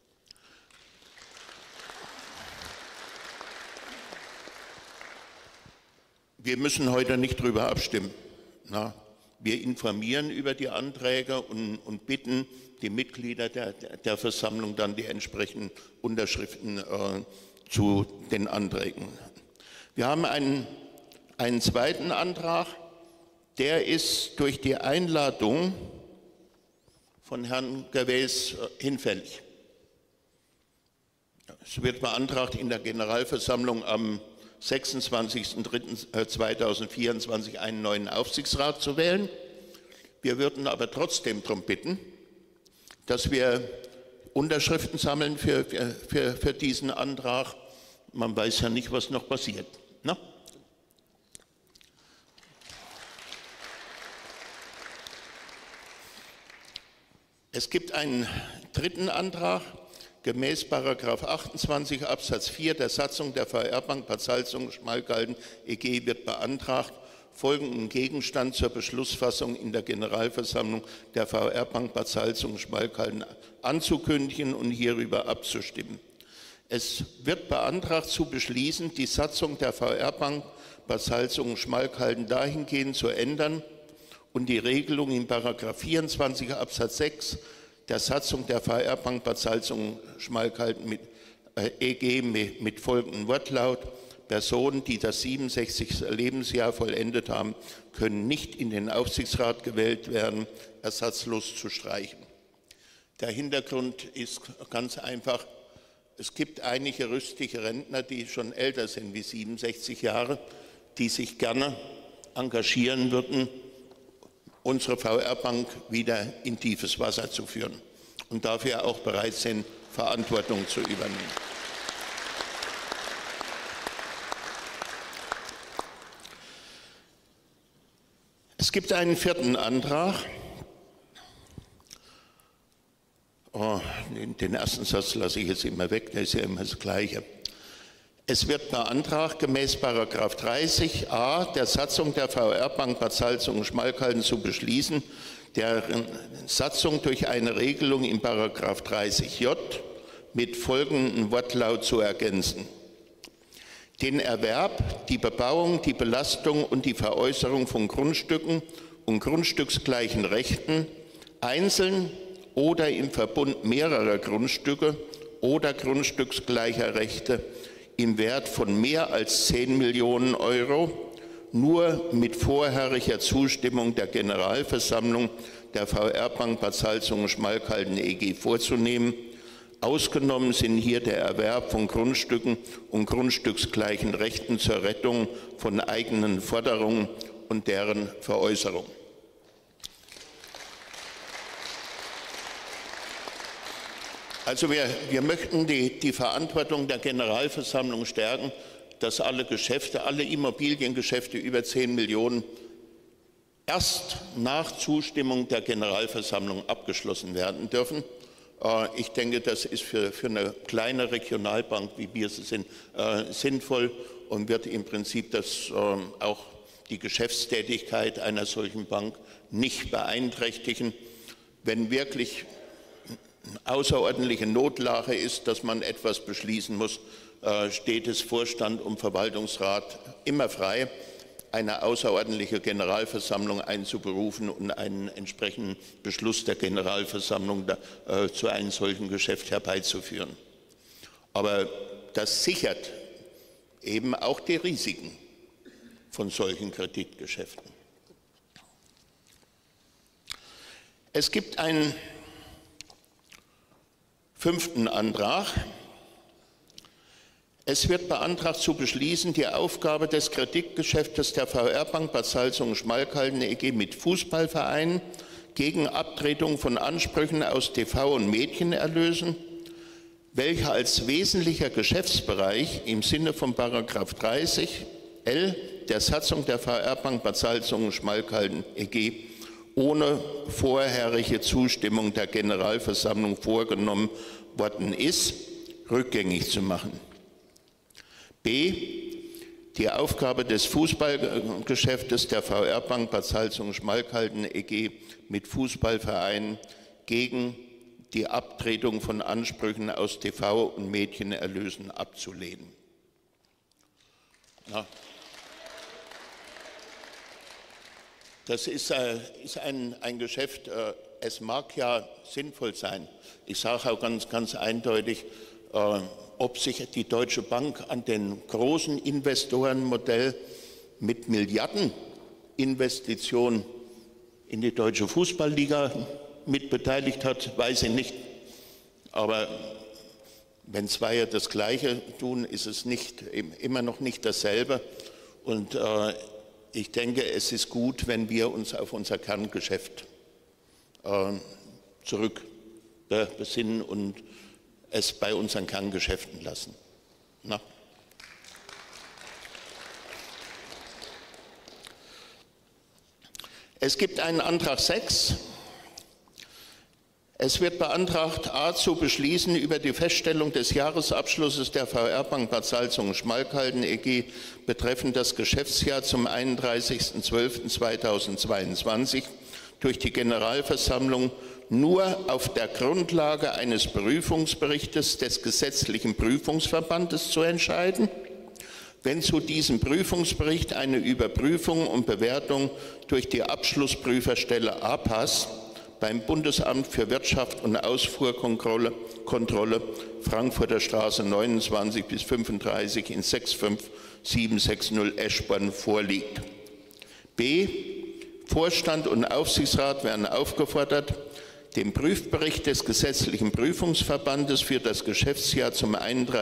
Wir müssen heute nicht darüber abstimmen. Na? Wir informieren über die Anträge und bitten die Mitglieder der Versammlung dann die entsprechenden Unterschriften zu den Anträgen. Wir haben einen zweiten Antrag, der ist durch die Einladung von Herrn Gervais hinfällig. Es wird beantragt, in der Generalversammlung am 26.03.2024 einen neuen Aufsichtsrat zu wählen. Wir würden aber trotzdem darum bitten, dass wir Unterschriften sammeln für diesen Antrag. Man weiß ja nicht, was noch passiert. Na? Es gibt einen dritten Antrag. Gemäß § 28 Absatz 4 der Satzung der VR-Bank Bad Salzungen-Schmalkalden e.G. wird beantragt, folgenden Gegenstand zur Beschlussfassung in der Generalversammlung der VR-Bank Bad Salzungen-Schmalkalden anzukündigen und hierüber abzustimmen. Es wird beantragt, zu beschließen, die Satzung der VR-Bank Bad Salzungen-Schmalkalden dahingehend zu ändern und die Regelung in § 24 Absatz 6 der Satzung der VR-Bank Bad Salzungen-Schmalkalden e.G. mit folgendem Wortlaut: Personen, die das 67. Lebensjahr vollendet haben, können nicht in den Aufsichtsrat gewählt werden, ersatzlos zu streichen. Der Hintergrund ist ganz einfach: Es gibt einige rüstige Rentner, die schon älter sind wie 67 Jahre, die sich gerne engagieren würden, unsere VR-Bank wieder in tiefes Wasser zu führen und dafür auch bereit sind, Verantwortung zu übernehmen. Es gibt einen vierten Antrag. Den ersten Satz lasse ich jetzt immer weg, der ist ja immer das Gleiche. Es wird beantragt, gemäß § 30a der Satzung der VR-Bank Bad Salzungen-Schmalkalden zu beschließen, deren Satzung durch eine Regelung in § 30j mit folgendem Wortlaut zu ergänzen. den Erwerb, die Bebauung, die Belastung und die Veräußerung von Grundstücken und grundstücksgleichen Rechten, einzeln oder im Verbund mehrerer Grundstücke oder grundstücksgleicher Rechte im Wert von mehr als 10 Millionen Euro nur mit vorheriger Zustimmung der Generalversammlung der VR Bank Bad Salzungen-Schmalkalden EG vorzunehmen. Ausgenommen sind hier der Erwerb von Grundstücken und grundstücksgleichen Rechten zur Rettung von eigenen Forderungen und deren Veräußerung. Also wir möchten die Verantwortung der Generalversammlung stärken, dass alle Geschäfte, alle Immobiliengeschäfte über 10 Millionen erst nach Zustimmung der Generalversammlung abgeschlossen werden dürfen. Ich denke, das ist für eine kleine Regionalbank, wie wir sie sind, sinnvoll und wird im Prinzip auch die Geschäftstätigkeit einer solchen Bank nicht beeinträchtigen. Wenn wirklich außerordentliche Notlage ist, dass man etwas beschließen muss, steht es Vorstand und Verwaltungsrat immer frei, eine außerordentliche Generalversammlung einzuberufen und einen entsprechenden Beschluss der Generalversammlung zu einem solchen Geschäft herbeizuführen. Aber das sichert eben auch die Risiken von solchen Kreditgeschäften. Es gibt einen 5. Antrag. Es wird beantragt zu beschließen, die Aufgabe des Kreditgeschäftes der VR Bank Bad Salzungen-Schmalkalden EG mit Fußballvereinen gegen Abtretung von Ansprüchen aus TV- und Medienerlösen, welcher als wesentlicher Geschäftsbereich im Sinne von § 30 L der Satzung der VR Bank Bad Salzungen-Schmalkalden EG ohne vorherige Zustimmung der Generalversammlung vorgenommen worden ist, rückgängig zu machen. B. Die Aufgabe des Fußballgeschäftes der VR Bank Bad Salzungen-Schmalkalden EG mit Fußballvereinen gegen die Abtretung von Ansprüchen aus TV- und Medienerlösen abzulehnen. Ja. Das ist ein Geschäft, es mag ja sinnvoll sein. Ich sage auch ganz eindeutig, ob sich die Deutsche Bank an dem großen Investorenmodell mit Milliardeninvestitionen in die Deutsche Fußballliga mitbeteiligt hat, weiß ich nicht. Aber wenn zwei ja das Gleiche tun, ist es immer noch nicht dasselbe. Und ich denke, es ist gut, wenn wir uns auf unser Kerngeschäft zurück besinnen und es bei unseren Kerngeschäften lassen. Na? Es gibt einen Antrag 6. Es wird beantragt, a. zu beschließen, über die Feststellung des Jahresabschlusses der VR Bank Bad Salzungen-Schmalkalden EG betreffend das Geschäftsjahr zum 31.12.2022 durch die Generalversammlung nur auf der Grundlage eines Prüfungsberichtes des gesetzlichen Prüfungsverbandes zu entscheiden, wenn zu diesem Prüfungsbericht eine Überprüfung und Bewertung durch die Abschlussprüferstelle APAS beim Bundesamt für Wirtschaft und Ausfuhrkontrolle Frankfurter Straße 29 bis 35 in 65760 Eschborn vorliegt. B. Vorstand und Aufsichtsrat werden aufgefordert, den Prüfbericht des gesetzlichen Prüfungsverbandes für das Geschäftsjahr zum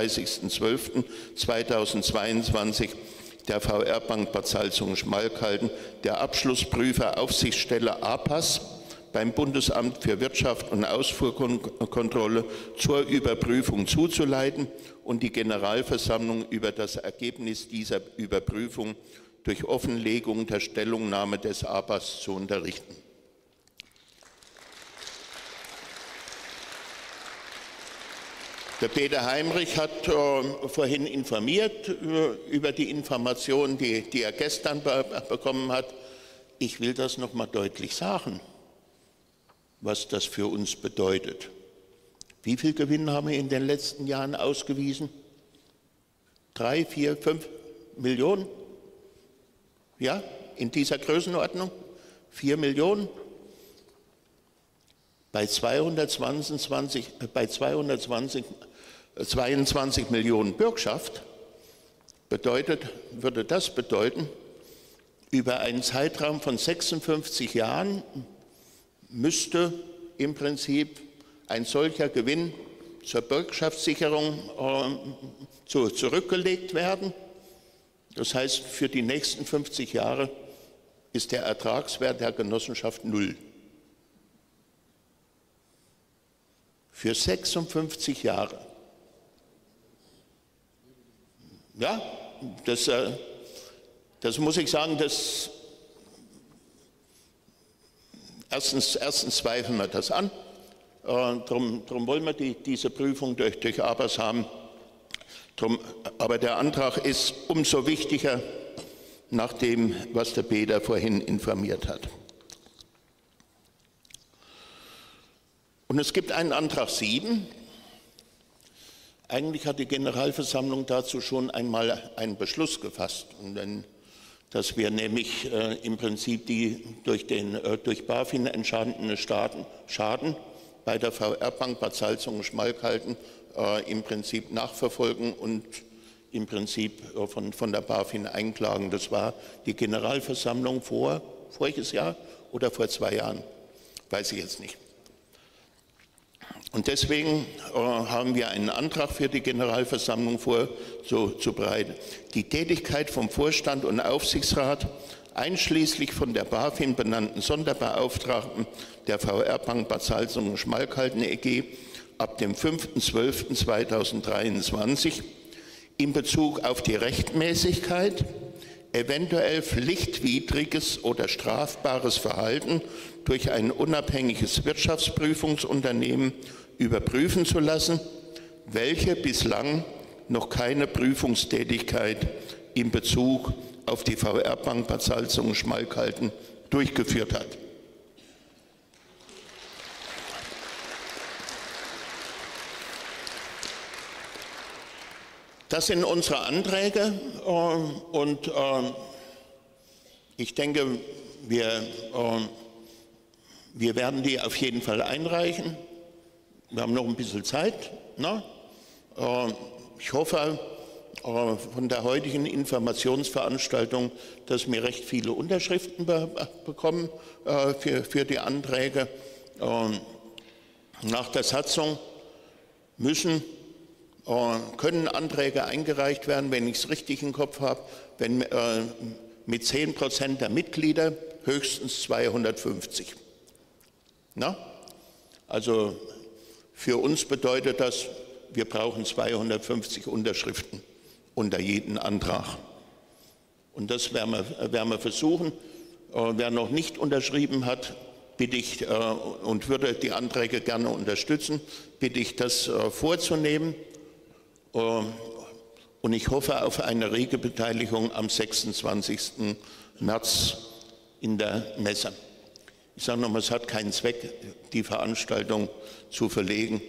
31.12.2022 der VR Bank Bad Salzungen-Schmalkalden der Abschlussprüfer Aufsichtsstelle APAS beim Bundesamt für Wirtschaft und Ausfuhrkontrolle zur Überprüfung zuzuleiten und die Generalversammlung über das Ergebnis dieser Überprüfung durch Offenlegung der Stellungnahme des APAS zu unterrichten. Der Peter Heimrich hat vorhin informiert über die Informationen, die er gestern bekommen hat. Ich will das noch mal deutlich sagen, was das für uns bedeutet. Wie viel Gewinn haben wir in den letzten Jahren ausgewiesen? 3, 4, 5 Millionen? Ja, in dieser Größenordnung? 4 Millionen? Bei 22 Millionen Bürgschaft würde das bedeuten, über einen Zeitraum von 56 Jahren müsste im Prinzip ein solcher Gewinn zur Bürgschaftssicherung zurückgelegt werden. Das heißt, für die nächsten 50 Jahre ist der Ertragswert der Genossenschaft 0. Für 56 Jahre. Ja, das muss ich sagen, erstens zweifeln wir das an. Drum wollen wir diese Prüfung durch ABAS haben. Aber der Antrag ist umso wichtiger nach dem, was der Peter vorhin informiert hat. Und es gibt einen Antrag 7. Eigentlich hat die Generalversammlung dazu schon einmal einen Beschluss gefasst, dass wir nämlich im Prinzip die durch BaFin entstandenen Schaden bei der VR-Bank Bad Salzungen-Schmalkalden im Prinzip nachverfolgen und im Prinzip von der BaFin einklagen. Das war die Generalversammlung voriges Jahr oder vor 2 Jahren, weiß ich jetzt nicht. Und deswegen haben wir einen Antrag für die Generalversammlung vorzubereiten. Die Tätigkeit vom Vorstand und Aufsichtsrat, einschließlich von der BaFin benannten Sonderbeauftragten der VR-Bank Bad Salzungen-Schmalkalden EG, ab dem 5.12.2023 in Bezug auf die Rechtmäßigkeit, eventuell pflichtwidriges oder strafbares Verhalten durch ein unabhängiges Wirtschaftsprüfungsunternehmen überprüfen zu lassen, welche bislang noch keine Prüfungstätigkeit in Bezug auf die VR-Bank Bad Salzungen-Schmalkalden durchgeführt hat. Das sind unsere Anträge und ich denke, wir werden die auf jeden Fall einreichen. Wir haben noch ein bisschen Zeit. Ne? Ich hoffe von der heutigen Informationsveranstaltung, dass wir recht viele Unterschriften bekommen für die Anträge. Nach der Satzung können Anträge eingereicht werden, wenn ich es richtig im Kopf habe, wenn mit 10% der Mitglieder höchstens 250. Na? Also für uns bedeutet das, wir brauchen 250 Unterschriften unter jeden Antrag. Und das werden wir versuchen. Wer noch nicht unterschrieben hat, bitte ich und würde die Anträge gerne unterstützen, bitte ich das vorzunehmen. Und ich hoffe auf eine rege Beteiligung am 26. März in der Messe. Ich sage nochmal, es hat keinen Zweck, die Veranstaltung zu verlegen.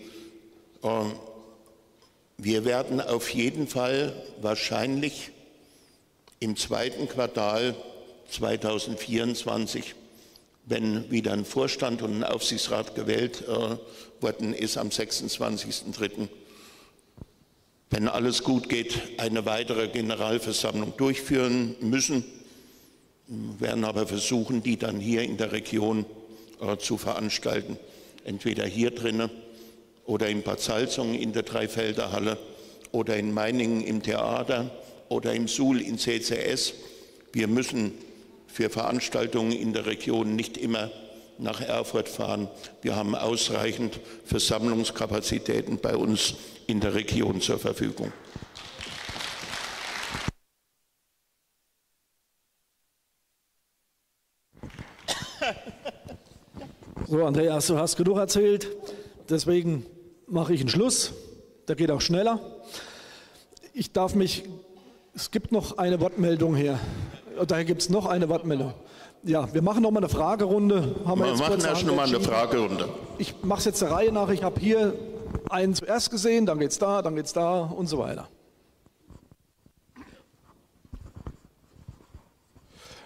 Wir werden auf jeden Fall wahrscheinlich im 2. Quartal 2024, wenn wieder ein Vorstand und ein Aufsichtsrat gewählt worden ist, am 26.03., wenn alles gut geht, eine weitere Generalversammlung durchführen müssen, werden aber versuchen, die dann hier in der Region zu veranstalten. Entweder hier drinnen oder in Bad Salzungen in der Dreifelderhalle oder in Meiningen im Theater oder im Suhl in CCS. Wir müssen für Veranstaltungen in der Region nicht immer nach Erfurt fahren. Wir haben ausreichend Versammlungskapazitäten bei uns in der Region zur Verfügung. So, Andreas, du hast genug erzählt, deswegen mache ich einen Schluss. Der geht auch schneller. Es gibt noch eine Wortmeldung hier. Da gibt es noch eine Wortmeldung. Ja, wir machen noch mal eine Fragerunde. Wir machen erst noch mal eine Fragerunde. Ich mache es jetzt der Reihe nach. Ich habe hier einen zuerst gesehen, dann geht's da und so weiter.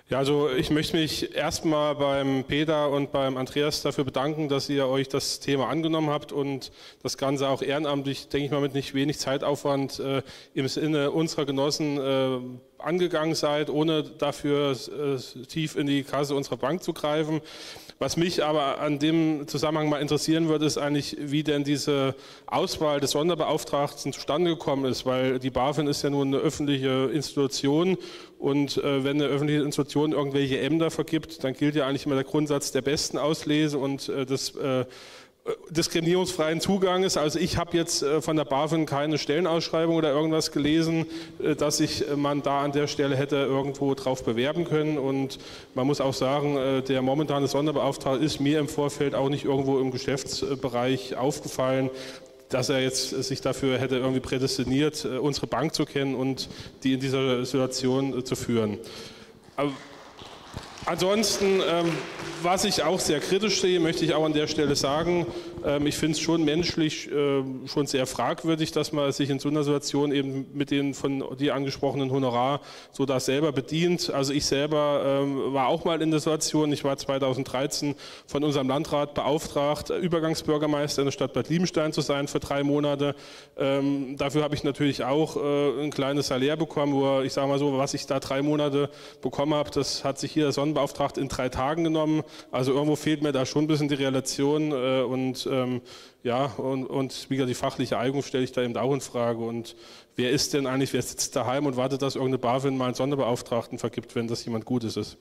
Ja, also ich möchte mich erstmal beim Peter und beim Andreas dafür bedanken, dass ihr euch das Thema angenommen habt und das Ganze auch ehrenamtlich, denke ich mal, mit nicht wenig Zeitaufwand im Sinne unserer Genossen angegangen seid, ohne dafür tief in die Kasse unserer Bank zu greifen. Was mich aber an dem Zusammenhang mal interessieren würde, ist eigentlich, wie denn diese Auswahl des Sonderbeauftragten zustande gekommen ist, weil die BaFin ist ja nun eine öffentliche Institution und wenn eine öffentliche Institution irgendwelche Ämter vergibt, dann gilt ja eigentlich immer der Grundsatz der besten Auslese und des diskriminierungsfreien Zuganges. Also ich habe jetzt von der BaFin keine Stellenausschreibung oder irgendwas gelesen, dass sich man da an der Stelle hätte irgendwo drauf bewerben können. Und man muss auch sagen, der momentane Sonderbeauftragte ist mir im Vorfeld auch nicht irgendwo im Geschäftsbereich aufgefallen, dass er jetzt sich dafür hätte irgendwie prädestiniert, unsere Bank zu kennen und die in dieser Situation zu führen. Aber ansonsten, was ich auch sehr kritisch sehe, möchte ich auch an der Stelle sagen, ich finde es schon menschlich schon sehr fragwürdig, dass man sich in so einer Situation eben mit den von dir angesprochenen Honorar so da selber bedient. Also ich selber war auch mal in der Situation, ich war 2013 von unserem Landrat beauftragt, Übergangsbürgermeister in der Stadt Bad Liebenstein zu sein für 3 Monate. Dafür habe ich natürlich auch ein kleines Salär bekommen, wo ich sage mal so, was ich da 3 Monate bekommen habe, das hat sich hier der Sonderbeauftragte in 3 Tagen genommen. Also irgendwo fehlt mir da schon ein bisschen die Relation und wie gesagt, die fachliche Eignung stelle ich da eben auch in Frage. Und wer ist denn eigentlich, wer sitzt daheim und wartet, dass irgendeine BaFin mal einen Sonderbeauftragten vergibt, wenn das jemand Gutes ist?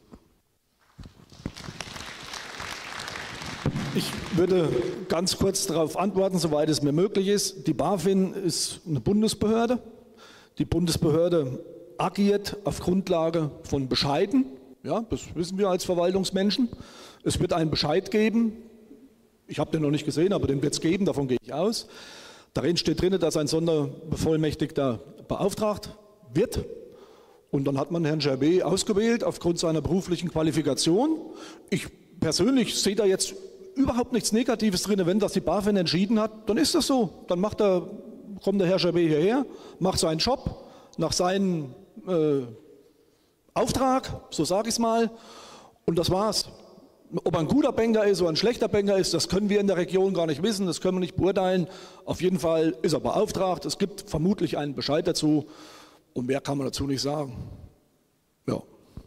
Ich würde ganz kurz darauf antworten, soweit es mir möglich ist. Die BaFin ist eine Bundesbehörde. Die Bundesbehörde agiert auf Grundlage von Bescheiden. Ja, das wissen wir als Verwaltungsmenschen. Es wird einen Bescheid geben. Ich habe den noch nicht gesehen, aber den wird es geben, davon gehe ich aus. Darin steht drin, dass ein Sonderbevollmächtigter beauftragt wird. Und dann hat man Herrn Gerbet ausgewählt aufgrund seiner beruflichen Qualifikation. Ich persönlich sehe da jetzt überhaupt nichts Negatives drin. Wenn das die BaFin entschieden hat, dann ist das so. Dann kommt der Herr Gerbet hierher, macht seinen Job nach seinem Auftrag, so sage ich es mal, und das war's. Ob er ein guter Banker ist oder ein schlechter Banker ist, das können wir in der Region gar nicht wissen, das können wir nicht beurteilen. Auf jeden Fall ist er beauftragt, es gibt vermutlich einen Bescheid dazu und mehr kann man dazu nicht sagen. Ja.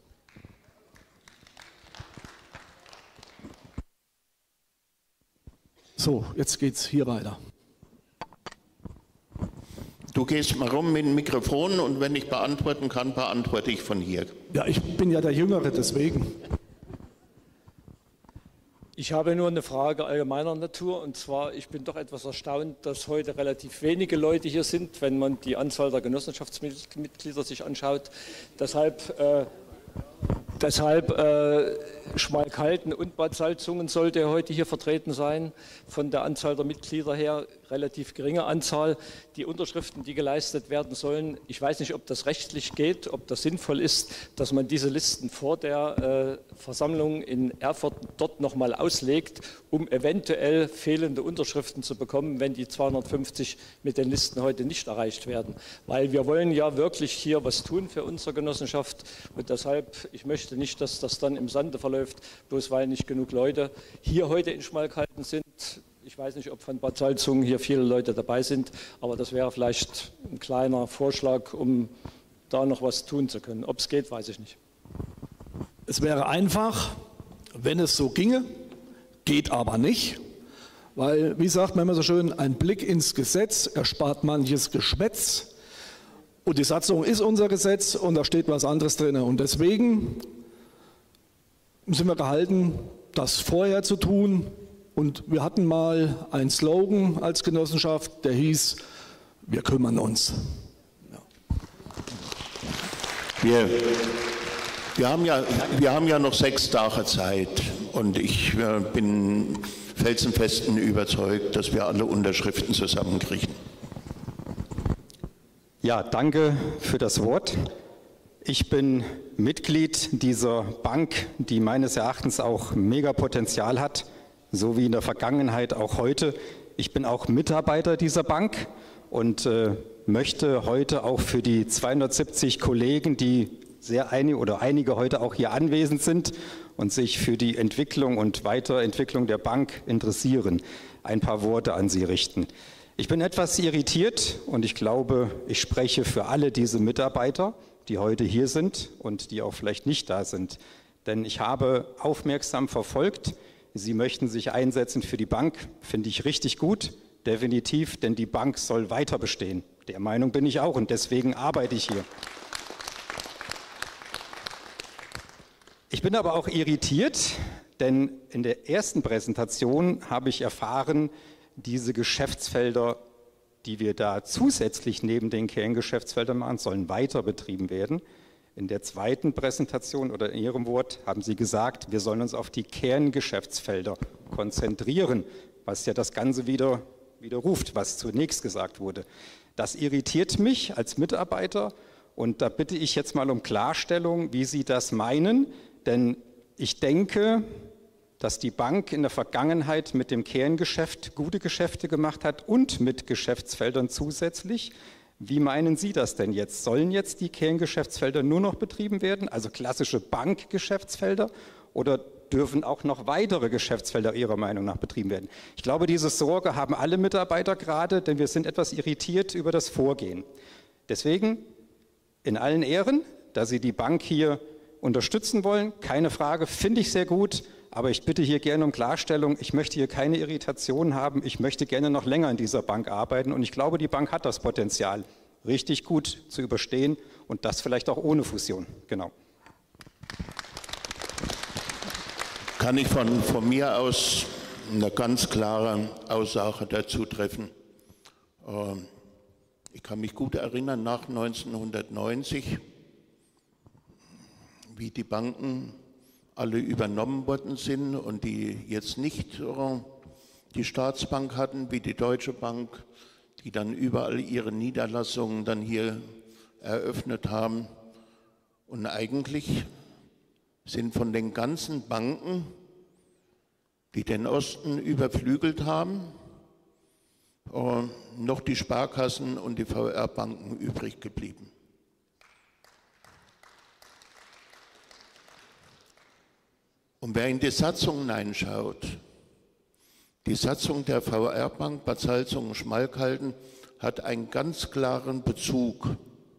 So, jetzt geht's hier weiter. Du gehst mal rum mit dem Mikrofon und wenn ich beantworten kann, beantworte ich von hier. Ja, ich bin ja der Jüngere, deswegen. Ich habe nur eine Frage allgemeiner Natur und zwar, ich bin doch etwas erstaunt, dass heute relativ wenige Leute hier sind, wenn man die Anzahl der Genossenschaftsmitglieder sich anschaut. Deshalb Schmalkalden und Bad Salzungen sollte heute hier vertreten sein. Von der Anzahl der Mitglieder her relativ geringe Anzahl. Die Unterschriften, die geleistet werden sollen, ich weiß nicht, ob das rechtlich geht, ob das sinnvoll ist, dass man diese Listen vor der Versammlung in Erfurt dort nochmal auslegt, um eventuell fehlende Unterschriften zu bekommen, wenn die 250 mit den Listen heute nicht erreicht werden. Weil wir wollen ja wirklich hier was tun für unsere Genossenschaft und deshalb, ich möchte nicht, dass das dann im Sande verläuft, bloß weil nicht genug Leute hier heute in Schmalkalden sind. Ich weiß nicht, ob von Bad Salzungen hier viele Leute dabei sind, aber das wäre vielleicht ein kleiner Vorschlag, um da noch was tun zu können. Ob es geht, weiß ich nicht. Es wäre einfach, wenn es so ginge, geht aber nicht, weil, wie sagt man immer so schön, ein Blick ins Gesetz erspart manches Geschwätz und die Satzung ist unser Gesetz und da steht was anderes drin und deswegen sind wir gehalten, das vorher zu tun. Und wir hatten mal einen Slogan als Genossenschaft, der hieß, wir kümmern uns. Ja. Wir haben ja noch 6 Tage Zeit und ich bin felsenfesten überzeugt, dass wir alle Unterschriften zusammenkriegen. Ja, danke für das Wort. Ich bin Mitglied dieser Bank, die meines Erachtens auch mega Potenzial hat. So wie in der Vergangenheit auch heute. Ich bin auch Mitarbeiter dieser Bank und möchte heute auch für die 270 Kollegen, die einige heute auch hier anwesend sind und sich für die Entwicklung und Weiterentwicklung der Bank interessieren, ein paar Worte an Sie richten. Ich bin etwas irritiert und ich glaube, ich spreche für alle diese Mitarbeiter, die heute hier sind und die auch vielleicht nicht da sind. Denn ich habe aufmerksam verfolgt, Sie möchten sich einsetzen für die Bank, finde ich richtig gut, definitiv, denn die Bank soll weiter bestehen. Der Meinung bin ich auch und deswegen arbeite ich hier. Ich bin aber auch irritiert, denn in der ersten Präsentation habe ich erfahren, diese Geschäftsfelder, die wir da zusätzlich neben den Kerngeschäftsfeldern machen, sollen weiter betrieben werden. In der zweiten Präsentation oder in Ihrem Wort haben Sie gesagt, wir sollen uns auf die Kerngeschäftsfelder konzentrieren, was ja das Ganze widerruft, was zunächst gesagt wurde. Das irritiert mich als Mitarbeiter und da bitte ich jetzt mal um Klarstellung, wie Sie das meinen, denn ich denke, dass die Bank in der Vergangenheit mit dem Kerngeschäft gute Geschäfte gemacht hat und mit Geschäftsfeldern zusätzlich. Wie meinen Sie das denn jetzt? Sollen jetzt die Kerngeschäftsfelder nur noch betrieben werden, also klassische Bankgeschäftsfelder, oder dürfen auch noch weitere Geschäftsfelder Ihrer Meinung nach betrieben werden? Ich glaube, diese Sorge haben alle Mitarbeiter gerade, denn wir sind etwas irritiert über das Vorgehen. Deswegen in allen Ehren, dass Sie die Bank hier unterstützen wollen, keine Frage, finde ich sehr gut, aber ich bitte hier gerne um Klarstellung, ich möchte hier keine Irritation haben, ich möchte gerne noch länger in dieser Bank arbeiten und ich glaube, die Bank hat das Potenzial, richtig gut zu überstehen und das vielleicht auch ohne Fusion. Genau. Kann ich von mir aus eine ganz klare Aussage dazu treffen. Ich kann mich gut erinnern, nach 1990, wie die Banken alle übernommen worden sind und die jetzt nicht die Staatsbank hatten, wie die Deutsche Bank, die dann überall ihre Niederlassungen dann hier eröffnet haben. Und eigentlich sind von den ganzen Banken, die den Osten überflügelt haben, noch die Sparkassen und die VR-Banken übrig geblieben. Und wer in die Satzung hineinschaut, die Satzung der VR-Bank Bad Salzungen-Schmalkalden hat einen ganz klaren Bezug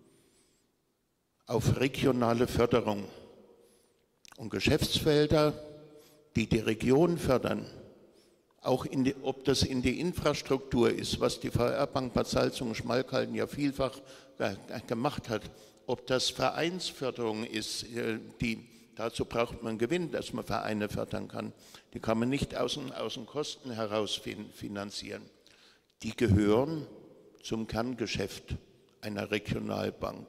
auf regionale Förderung. Und Geschäftsfelder, die die Region fördern, auch ob das in die Infrastruktur ist, was die VR-Bank Bad Salzungen-Schmalkalden ja vielfach gemacht hat, ob das Vereinsförderung ist, dazu braucht man Gewinn, dass man Vereine fördern kann. Die kann man nicht aus den Kosten heraus finanzieren. Die gehören zum Kerngeschäft einer Regionalbank.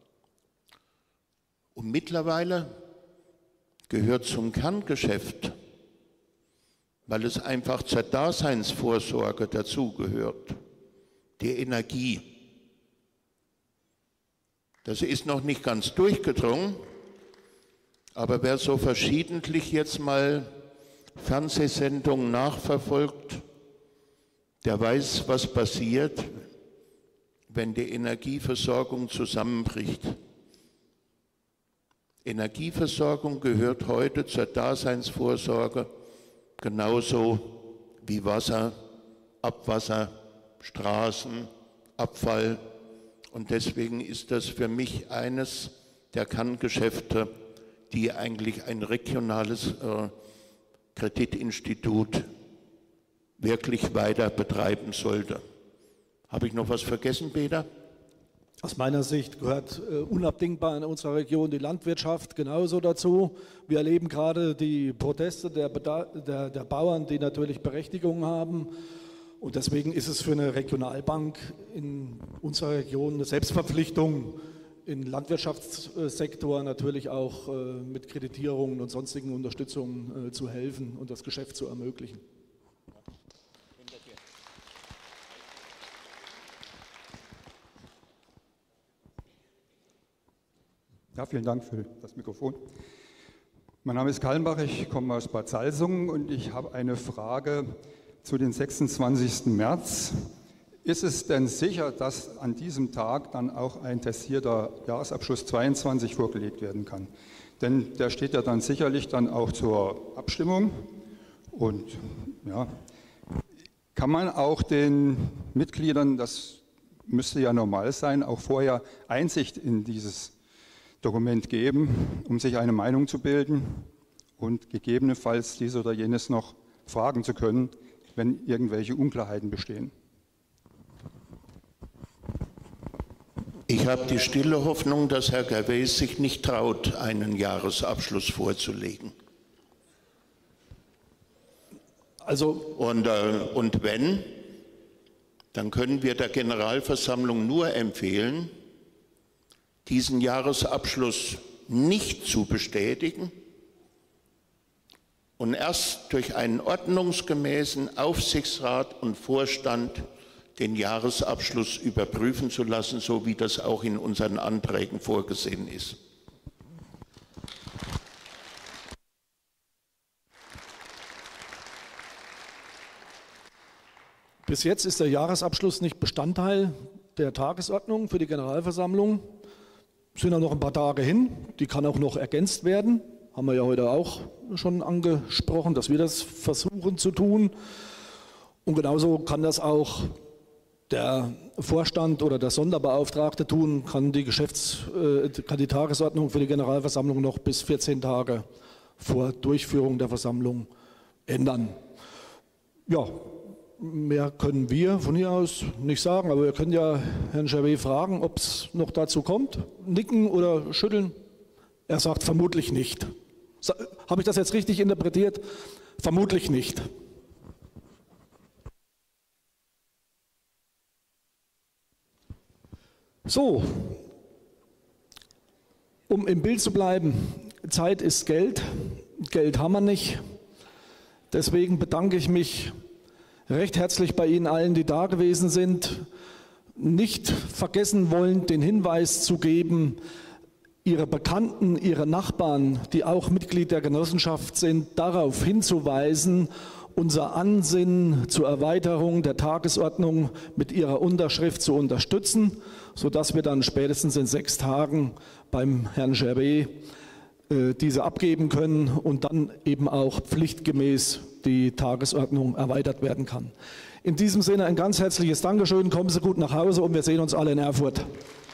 Und mittlerweile gehört zum Kerngeschäft, weil es einfach zur Daseinsvorsorge dazugehört, die Energie. Das ist noch nicht ganz durchgedrungen, aber wer so verschiedentlich jetzt mal Fernsehsendungen nachverfolgt, der weiß, was passiert, wenn die Energieversorgung zusammenbricht. Energieversorgung gehört heute zur Daseinsvorsorge genauso wie Wasser, Abwasser, Straßen, Abfall. Und deswegen ist das für mich eines der Kerngeschäfte, die eigentlich ein regionales Kreditinstitut wirklich weiter betreiben sollte. Habe ich noch was vergessen, Peter? Aus meiner Sicht gehört unabdingbar in unserer Region die Landwirtschaft genauso dazu. Wir erleben gerade die Proteste der Bauern, die natürlich Berechtigung haben. Und deswegen ist es für eine Regionalbank in unserer Region eine Selbstverpflichtung, im Landwirtschaftssektor natürlich auch mit Kreditierungen und sonstigen Unterstützungen zu helfen und das Geschäft zu ermöglichen. Ja, vielen Dank für das Mikrofon. Mein Name ist Kallenbach, ich komme aus Bad Salzungen und ich habe eine Frage zu den 26. März. Ist es denn sicher, dass an diesem Tag dann auch ein testierter Jahresabschluss 22 vorgelegt werden kann? Denn der steht ja dann sicherlich dann auch zur Abstimmung. Und ja, kann man auch den Mitgliedern, das müsste ja normal sein, auch vorher Einsicht in dieses Dokument geben, um sich eine Meinung zu bilden und gegebenenfalls dies oder jenes noch fragen zu können, wenn irgendwelche Unklarheiten bestehen? Ich habe die stille Hoffnung, dass Herr Gervais sich nicht traut, einen Jahresabschluss vorzulegen. Also und wenn, dann können wir der Generalversammlung nur empfehlen, diesen Jahresabschluss nicht zu bestätigen und erst durch einen ordnungsgemäßen Aufsichtsrat und Vorstand den Jahresabschluss überprüfen zu lassen, so wie das auch in unseren Anträgen vorgesehen ist. Bis jetzt ist der Jahresabschluss nicht Bestandteil der Tagesordnung für die Generalversammlung. Es sind ja noch ein paar Tage hin, die kann auch noch ergänzt werden. Haben wir ja heute auch schon angesprochen, dass wir das versuchen zu tun. Und genauso kann das auch der Vorstand oder der Sonderbeauftragte tun, kann die Tagesordnung für die Generalversammlung noch bis 14 Tage vor Durchführung der Versammlung ändern. Ja, mehr können wir von hier aus nicht sagen, aber wir können ja Herrn Gervais fragen, ob es noch dazu kommt. Nicken oder schütteln? Er sagt vermutlich nicht. Habe ich das jetzt richtig interpretiert? Vermutlich nicht. So, um im Bild zu bleiben, Zeit ist Geld, Geld haben wir nicht. Deswegen bedanke ich mich recht herzlich bei Ihnen allen, die da gewesen sind. Nicht vergessen wollen, den Hinweis zu geben, Ihre Bekannten, Ihre Nachbarn, die auch Mitglied der Genossenschaft sind, darauf hinzuweisen, unser Ansinnen zur Erweiterung der Tagesordnung mit Ihrer Unterschrift zu unterstützen, sodass wir dann spätestens in 6 Tagen beim Herrn Gervais diese abgeben können und dann eben auch pflichtgemäß die Tagesordnung erweitert werden kann. In diesem Sinne ein ganz herzliches Dankeschön, kommen Sie gut nach Hause und wir sehen uns alle in Erfurt.